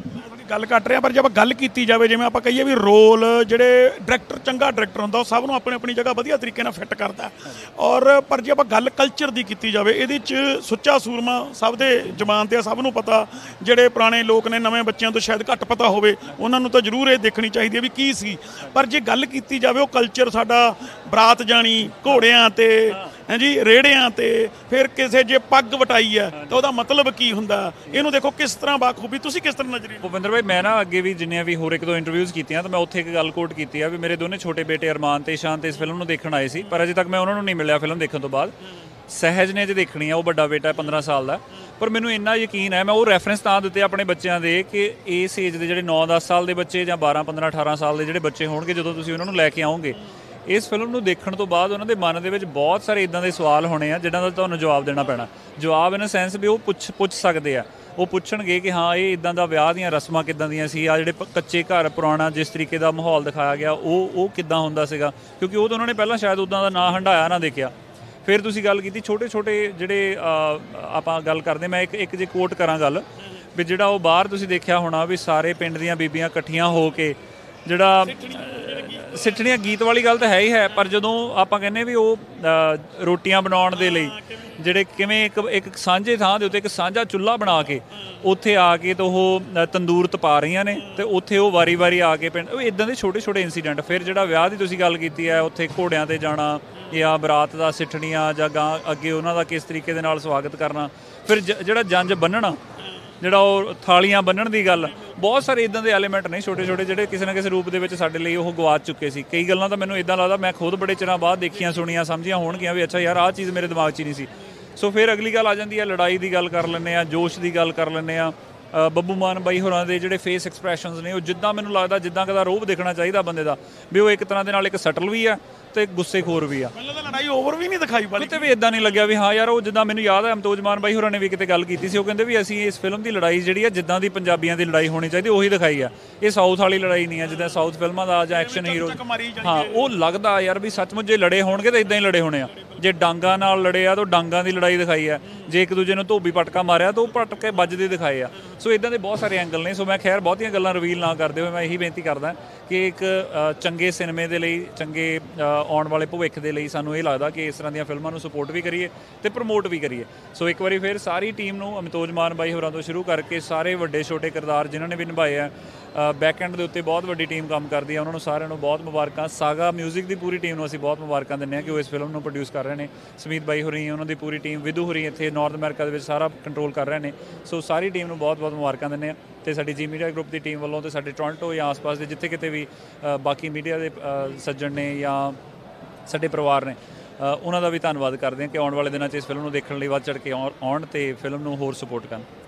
Speaker 2: ਗੱਲ ਕੱਟ ਰਹੇ ਹਾਂ, ਪਰ ਜੇ ਆਪਾਂ ਗੱਲ ਕੀਤੀ ਜਾਵੇ, ਜਿਵੇਂ ਆਪਾਂ ਕਹੀਏ ਵੀ ਰੋਲ ਜਿਹੜੇ ਡਾਇਰੈਕਟਰ ਚੰਗਾ ਡਾਇਰੈਕਟਰ ਹੁੰਦਾ ਉਹ ਸਭ ਨੂੰ ਆਪਣੀ ਆਪਣੀ ਜਗ੍ਹਾ ਵਧੀਆ ਤਰੀਕੇ ਨਾਲ ਫਿੱਟ ਕਰਦਾ। ਔਰ ਪਰ ਜੇ ਆਪਾਂ ਗੱਲ ਕਲਚਰ ਦੀ ਕੀਤੀ ਜਾਵੇ, ਇਹਦੇ 'ਚ ਸੁੱਚਾ ਸੂਰਮਾ ਸਭ ਦੇ ਜ਼ਬਾਨ 'ਤੇ ਆ, ਸਭ ਨੂੰ ਪਤਾ। ਜਿਹੜੇ ਪੁਰਾਣੇ ਲੋਕ ਨੇ, ਨਵੇਂ ਬੱਚਿਆਂ ਤੋਂ ਸ਼ਾਇਦ ਘੱਟ ਪਤਾ ਹੋਵੇ, ਉਹਨਾਂ ਨੂੰ ਤਾਂ ਜ਼ਰੂਰ ਇਹ ਦੇਖਣੀ ਚਾਹੀਦੀ ਹੈ ਵੀ ਕੀ ਸੀ। ਪਰ ਜੇ ਗੱਲ ਕੀਤੀ ਜਾਵੇ ਉਹ ਕਲਚਰ ਸਾਡਾ, ਬਰਾਤ ਜਾਣੀ ਘੋੜਿਆਂ 'ਤੇ ਹੈਂ ਜੀ, ਰੇੜਿਆਂ 'ਤੇ, ਫਿਰ ਕਿਸੇ ਜੇ ਪੱਗ ਵਟਾਈ ਹੈ ਤਾਂ ਉਹਦਾ ਮਤਲਬ ਕੀ ਹੁੰਦਾ, ਇਹਨੂੰ ਦੇਖੋ ਕਿਸ ਤਰ੍ਹਾਂ ਬਾਖੂਬੀ। ਤੁਸੀਂ ਕਿਸ ਤਰ੍ਹਾਂ ਨਜ਼ਰੀਆ?
Speaker 8: ਭੁਪਿੰਦਰ ਭਾਈ, ਮੈਂ ਨਾ ਅੱਗੇ ਵੀ ਜਿੰਨੀਆਂ ਵੀ ਹੋਰ ਇੱਕ ਦੋ ਇੰਟਰਵਿਊਜ਼ ਕੀਤੀਆਂ ਤਾਂ ਮੈਂ ਉੱਥੇ ਇੱਕ ਗੱਲ ਕੋਟ ਕੀਤੀ ਆ ਵੀ ਮੇਰੇ ਦੋਨੇ ਛੋਟੇ ਬੇਟੇ ਅਰਮਾਨ ਤੇ ਇਸ਼ਾਨ ਇਸ ਫਿਲਮ ਨੂੰ ਦੇਖਣ ਆਏ ਸੀ, ਪਰ ਅਜੇ ਤੱਕ ਮੈਂ ਉਹਨਾਂ ਨੂੰ ਨਹੀਂ ਮਿਲਿਆ ਫਿਲਮ ਦੇਖਣ ਤੋਂ ਬਾਅਦ। ਸਹਿਜ ਨੇ ਜੇ ਦੇਖਣੀ ਆ, ਉਹ ਵੱਡਾ ਬੇਟਾ ਪੰਦਰਾਂ ਸਾਲ ਦਾ, ਪਰ ਮੈਨੂੰ ਇੰਨਾ ਯਕੀਨ ਹੈ, ਮੈਂ ਉਹ ਰੈਫਰੈਂਸ ਤਾਂ ਦਿੱਤੇ ਆਪਣੇ ਬੱਚਿਆਂ ਦੇ ਕਿ ਇਸ ਏਜ ਦੇ ਜਿਹੜੇ ਨੌ ਦਸ ਸਾਲ ਦੇ ਬੱਚੇ ਜਾਂ ਬਾਰਾਂ ਪੰਦਰਾਂ ਅਠਾਰਾਂ ਸਾਲ ਦੇ ਜਿਹੜੇ ਬੱਚੇ ਹੋਣਗੇ, ਜਦੋਂ ਤੁਸੀਂ ਉਹਨਾਂ ਨੂੰ ਲੈ ਕੇ ਆਓਗੇ ਇਸ ਫਿਲਮ ਨੂੰ ਦੇਖਣ ਤੋਂ ਬਾਅਦ, ਉਹਨਾਂ ਦੇ ਮਨ ਦੇ ਵਿੱਚ ਬਹੁਤ ਸਾਰੇ ਇੱਦਾਂ ਦੇ ਸਵਾਲ ਹੋਣੇ ਆ ਜਿਹਨਾਂ ਦਾ ਤੁਹਾਨੂੰ ਜਵਾਬ ਦੇਣਾ ਪੈਣਾ। ਜਵਾਬ ਇਨ ਸੈਂਸ ਵੀ ਉਹ ਪੁੱਛ ਪੁੱਛ ਸਕਦੇ ਆ, ਉਹ ਪੁੱਛਣਗੇ ਕਿ ਹਾਂ ਇਹ ਇੱਦਾਂ ਦਾ ਵਿਆਹ ਦੀਆਂ ਰਸਮਾਂ ਕਿੱਦਾਂ ਦੀਆਂ ਸੀ, ਆ ਜਿਹੜੇ ਕੱਚੇ ਘਰ ਪੁਰਾਣਾ ਜਿਸ ਤਰੀਕੇ ਦਾ ਮਾਹੌਲ ਦਿਖਾਇਆ ਗਿਆ ਉਹ ਉਹ ਕਿੱਦਾਂ ਹੁੰਦਾ ਸੀਗਾ, ਕਿਉਂਕਿ ਉਹ ਤਾਂ ਉਹਨਾਂ ਨੇ ਪਹਿਲਾਂ ਸ਼ਾਇਦ ਉੱਦਾਂ ਦਾ ਨਾ ਹੰਢਾਇਆ ਨਾ ਦੇਖਿਆ। ਫਿਰ ਤੁਸੀਂ ਗੱਲ ਕੀਤੀ ਛੋਟੇ ਛੋਟੇ ਜਿਹੜੇ ਆਪਾਂ ਗੱਲ ਕਰਦੇ, ਮੈਂ ਇੱਕ ਇੱਕ ਜੇ ਕੋਟ ਕਰਾਂ ਗੱਲ ਵੀ ਜਿਹੜਾ ਉਹ ਬਾਹਰ ਤੁਸੀਂ ਦੇਖਿਆ ਹੋਣਾ ਵੀ ਸਾਰੇ ਪਿੰਡ ਦੀਆਂ ਬੀਬੀਆਂ ਇਕੱਠੀਆਂ ਹੋ ਕੇ ਜਿਹੜਾ ਸਿੱਠਣੀਆਂ, ਗੀਤ ਵਾਲੀ ਗੱਲ ਤਾਂ ਹੈ ਹੀ ਹੈ, ਪਰ ਜਦੋਂ ਆਪਾਂ ਕਹਿੰਦੇ ਵੀ ਉਹ ਰੋਟੀਆਂ ਬਣਾਉਣ ਦੇ ਲਈ ਜਿਹੜੇ ਕਿਵੇਂ ਇੱਕ ਇੱਕ ਸਾਂਝੇ ਥਾਂ ਦੇ ਉੱਤੇ ਇੱਕ ਸਾਂਝਾ ਚੁੱਲ੍ਹਾ ਬਣਾ ਕੇ ਉੱਥੇ ਆ ਕੇ ਤਾਂ ਉਹ ਤੰਦੂਰ ਤਪਾ ਰਹੀਆਂ ਨੇ ਅਤੇ ਉੱਥੇ ਉਹ ਵਾਰੀ ਵਾਰੀ ਆ ਕੇ ਪਿੰਡ, ਉਹ ਇੱਦਾਂ ਦੇ ਛੋਟੇ ਛੋਟੇ ਇੰਸੀਡੈਂਟ। ਫਿਰ ਜਿਹੜਾ ਵਿਆਹ ਦੀ ਤੁਸੀਂ ਗੱਲ ਕੀਤੀ ਹੈ, ਉੱਥੇ ਘੋੜਿਆਂ 'ਤੇ ਜਾਣਾ ਜਾਂ ਬਰਾਤ ਦਾ ਸਿੱਠਣੀਆਂ ਜਾਂ ਗਾਂ ਅੱਗੇ ਉਹਨਾਂ ਦਾ ਕਿਸ ਤਰੀਕੇ ਦੇ ਨਾਲ ਸਵਾਗਤ ਕਰਨਾ, ਫਿਰ ਜ ਜਿਹੜਾ ਜੰਝ ਬੰਨ੍ਹਣਾ, ਜਿਹੜਾ ਉਹ ਥਾਲੀਆਂ ਬੰਨ੍ਹਣ ਦੀ ਗੱਲ, ਬਹੁਤ ਸਾਰੇ ਇੱਦਾਂ ਦੇ ਐਲੀਮੈਂਟ ਨੇ ਛੋਟੇ ਛੋਟੇ ਜਿਹੜੇ ਕਿਸੇ ਨਾ ਕਿਸੇ ਰੂਪ ਦੇ ਵਿੱਚ ਸਾਡੇ ਲਈ ਉਹ ਗਵਾਚ ਚੁੱਕੇ ਸੀ। ਕਈ ਗੱਲਾਂ ਤਾਂ ਮੈਨੂੰ ਇੱਦਾਂ ਲੱਗਦਾ ਮੈਂ ਖੁਦ ਬੜੇ ਚਿਰਾਂ ਬਾਅਦ ਦੇਖੀਆਂ, ਸੁਣੀਆਂ, ਸਮਝੀਆਂ ਹੋਣਗੀਆਂ ਵੀ ਅੱਛਾ ਯਾਰ ਆਹ ਚੀਜ਼ ਮੇਰੇ ਦਿਮਾਗ 'ਚ ਹੀ ਨਹੀਂ ਸੀ। ਸੋ ਫਿਰ ਅਗਲੀ ਗੱਲ ਆ ਜਾਂਦੀ ਹੈ, ਲੜਾਈ ਦੀ ਗੱਲ ਕਰ ਲੈਂਦੇ ਹਾਂ, ਜੋਸ਼ ਦੀ ਗੱਲ ਕਰ ਲੈਂਦੇ ਹਾਂ। ਬੱਬੂ ਮਾਨ ਬਾਈ ਹੋਰਾਂ ਦੇ ਜਿਹੜੇ ਫੇਸ ਐਕਸਪ੍ਰੈਸ਼ਨਸ ਨੇ ਉਹ ਜਿੱਦਾਂ ਮੈਨੂੰ ਲੱਗਦਾ ਜਿੱਦਾਂ ਕਦਾ ਰੋਬ ਦੇਖਣਾ ਚਾਹੀਦਾ ਬੰਦੇ ਦਾ, ਵੀ ਉਹ ਇੱਕ ਤਰ੍ਹਾਂ ਦੇ ਨਾਲ ਇੱਕ ਸਟਲ ਵੀ ਆ ਤੇ ਗੁੱਸੇਖੋਰ ਵੀ ਆ।
Speaker 2: ਪਹਿਲਾਂ ਤਾਂ ਲੜਾਈ ਓਵਰ ਵੀ ਨਹੀਂ ਦਿਖਾਈ ਪਾਲੀ,
Speaker 8: ਕਿਤੇ ਵੀ ਇਦਾਂ ਨਹੀਂ ਲੱਗਿਆ ਵੀ ਹਾਂ ਯਾਰ ਉਹ ਜਿੱਦਾਂ ਮੈਨੂੰ ਯਾਦ ਹੈ ਅਮਤੋਜ ਮਾਨ ਬਾਈ ਹੋਰਾਂ ਨੇ ਵੀ ਕਿਤੇ ਗੱਲ ਕੀਤੀ ਸੀ, ਉਹ ਕਹਿੰਦੇ ਵੀ ਅਸੀਂ ਇਸ ਫਿਲਮ ਦੀ ਲੜਾਈ ਜਿਹੜੀ ਆ ਜਿੱਦਾਂ ਦੀ ਪੰਜਾਬੀਆਂ ਦੀ ਲੜਾਈ ਹੋਣੀ ਚਾਹੀਦੀ ਉਹੀ ਦਿਖਾਈ ਆ। ਇਹ ਸਾਊਥ ਵਾਲੀ ਲੜਾਈ ਨਹੀਂ ਆ ਜਿੱਦਾਂ ਸਾਊਥ ਫਿਲਮਾਂ ਦਾ ਜਾਂ ਐਕਸ਼ਨ ਹੀਰੋ, ਹਾਂ ਉਹ ਲੱਗਦਾ ਯਾਰ ਵੀ ਸੱਚਮੁੱਚ ਜੇ ਲੜੇ ਹੋਣਗੇ ਤਾਂ ਇਦਾਂ ਹੀ ਲੜੇ ਹੋਣੇ ਆ। ਜੇ ਡਾਂਗਾਂ ਨਾਲ ਲੜੇ ਆ ਤਾਂ ਡਾਂਗਾਂ ਦੀ ਲੜਾਈ ਦਿਖਾਈ ਆ, ਜੇ ਇੱਕ ਦੂਜੇ ਨੂੰ ਧੋਬੀ ਪਟਕਾ ਮਾਰਿਆ ਤਾਂ ਉਹ ਪਟਕੇ ਵੱਜਦੇ ਦਿਖਾਏ ਆ। ਸੋ ਇਦਾਂ ਦੇ ਬਹੁਤ ਸਾਰੇ ਐਂਗਲ ਨੇ। ਸੋ ਮੈਂ ਖੈਰ ਬਹੁਤੀਆਂ ਗੱਲਾਂ ਰਿਵੀਲ ਨਾ ਕਰਦੇ ਹੋਏ ਮੈਂ ਇਹੀ ਬੇਨਤੀ ਕਰਦਾ ਕਿ ਇੱਕ ਅ, ਚੰਗੇ ਸਿਨੇਮੇ ਦੇ ਲਈ, ਚੰਗੇ ਅ, ਆਉਣ ਵਾਲੇ ਭਵਿੱਖ ਦੇ ਲਈ ਸਾਨੂੰ ਇਹ ਲੱਗਦਾ ਕਿ ਇਸ ਤਰ੍ਹਾਂ ਦੀਆਂ ਫਿਲਮਾਂ ਨੂੰ ਸਪੋਰਟ ਵੀ ਕਰੀਏ ਤੇ ਪ੍ਰਮੋਟ ਵੀ ਕਰੀਏ। ਸੋ ਇੱਕ ਵਾਰੀ ਫਿਰ ਸਾਰੀ ਟੀਮ ਨੂੰ, ਅਮਿਤੋਜ ਮਾਨ ਬਾਈ ਹੋਰਾਂ ਤੋਂ ਸ਼ੁਰੂ ਕਰਕੇ ਸਾਰੇ ਵੱਡੇ ਛੋਟੇ ਕਿਰਦਾਰ ਜਿਨ੍ਹਾਂ ਨੇ ਵੀ ਨਿਭਾਏ ਆ, ਬੈਕ ਐਂਡ ਦੇ ਉੱਤੇ ਬਹੁਤ ਵੱਡੀ ਟੀਮ ਕੰਮ ਕਰਦੀ ਹੈ, ਉਹਨਾਂ ਨੂੰ ਸਾਰਿਆਂ ਨੂੰ ਬਹੁਤ ਮੁਬਾਰਕਾਂ। ਸਾਗਾ ਮਿਊਜ਼ਿਕ ਦੀ ਪੂਰੀ ਟੀਮ ਨੂੰ ਅਸੀਂ ਬਹੁਤ ਮੁਬਾਰਕਾਂ ਦਿੰਦੇ ਹਾਂ ਕਿ ਉਹ ਇਸ ਫਿਲਮ ਨੂੰ ਪ੍ਰੋਡਿਊਸ ਕਰ ਰਹੇ ਨੇ। ਸਮੀਤ ਬਾਈ ਹੋਰੀ, ਉਹਨਾਂ ਦੀ ਪੂਰੀ ਟੀਮ, ਵਿਧੂ ਹੋਰੀ ਇੱਥੇ ਨਾਰਥ ਅਮਰੀਕਾ ਦੇ ਵਿੱਚ ਸਾਰਾ ਕੰਟਰੋਲ ਕਰ ਰਹੇ ਨੇ। ਸੋ ਸਾਰੀ ਟੀਮ ਨੂੰ ਬਹੁਤ ਬਹੁਤ ਮੁਬਾਰਕਾਂ ਦਿੰਦੇ ਹਾਂ। ਤੇ ਸਾਡੀ ਜੀ ਮੀਡੀਆ ਗਰੁੱਪ ਦੀ ਟੀਮ ਵੱਲੋਂ ਤੇ ਸਾਡੇ ਟੋਰਾਂਟੋ ਜਾਂ ਆਸ-ਪਾਸ ਦੇ ਜਿੱਥੇ ਕਿਤੇ ਵੀ ਅ, ਬਾਕੀ ਮੀਡੀਆ ਦੇ ਅ, ਸੱਜਣ ਨੇ ਜਾਂ ਸਾਡੇ ਪਰਿਵਾਰ ਨੇ, ਅ, ਉਹਨਾਂ ਦਾ ਵੀ ਧੰਨਵਾਦ ਕਰਦੇ ਹਾਂ ਕਿ ਆਉਣ ਵਾਲੇ ਦਿਨਾਂ 'ਚ ਇਸ ਫਿਲਮ ਨੂੰ ਦੇਖਣ ਲਈ ਵੱਧ ਚੜ੍ਹ ਕੇ ਆਉਣ ਆਉਣ ਤੇ ਫਿਲਮ ਨੂੰ ਹੋਰ ਸਪੋਰਟ ਕਰਨ।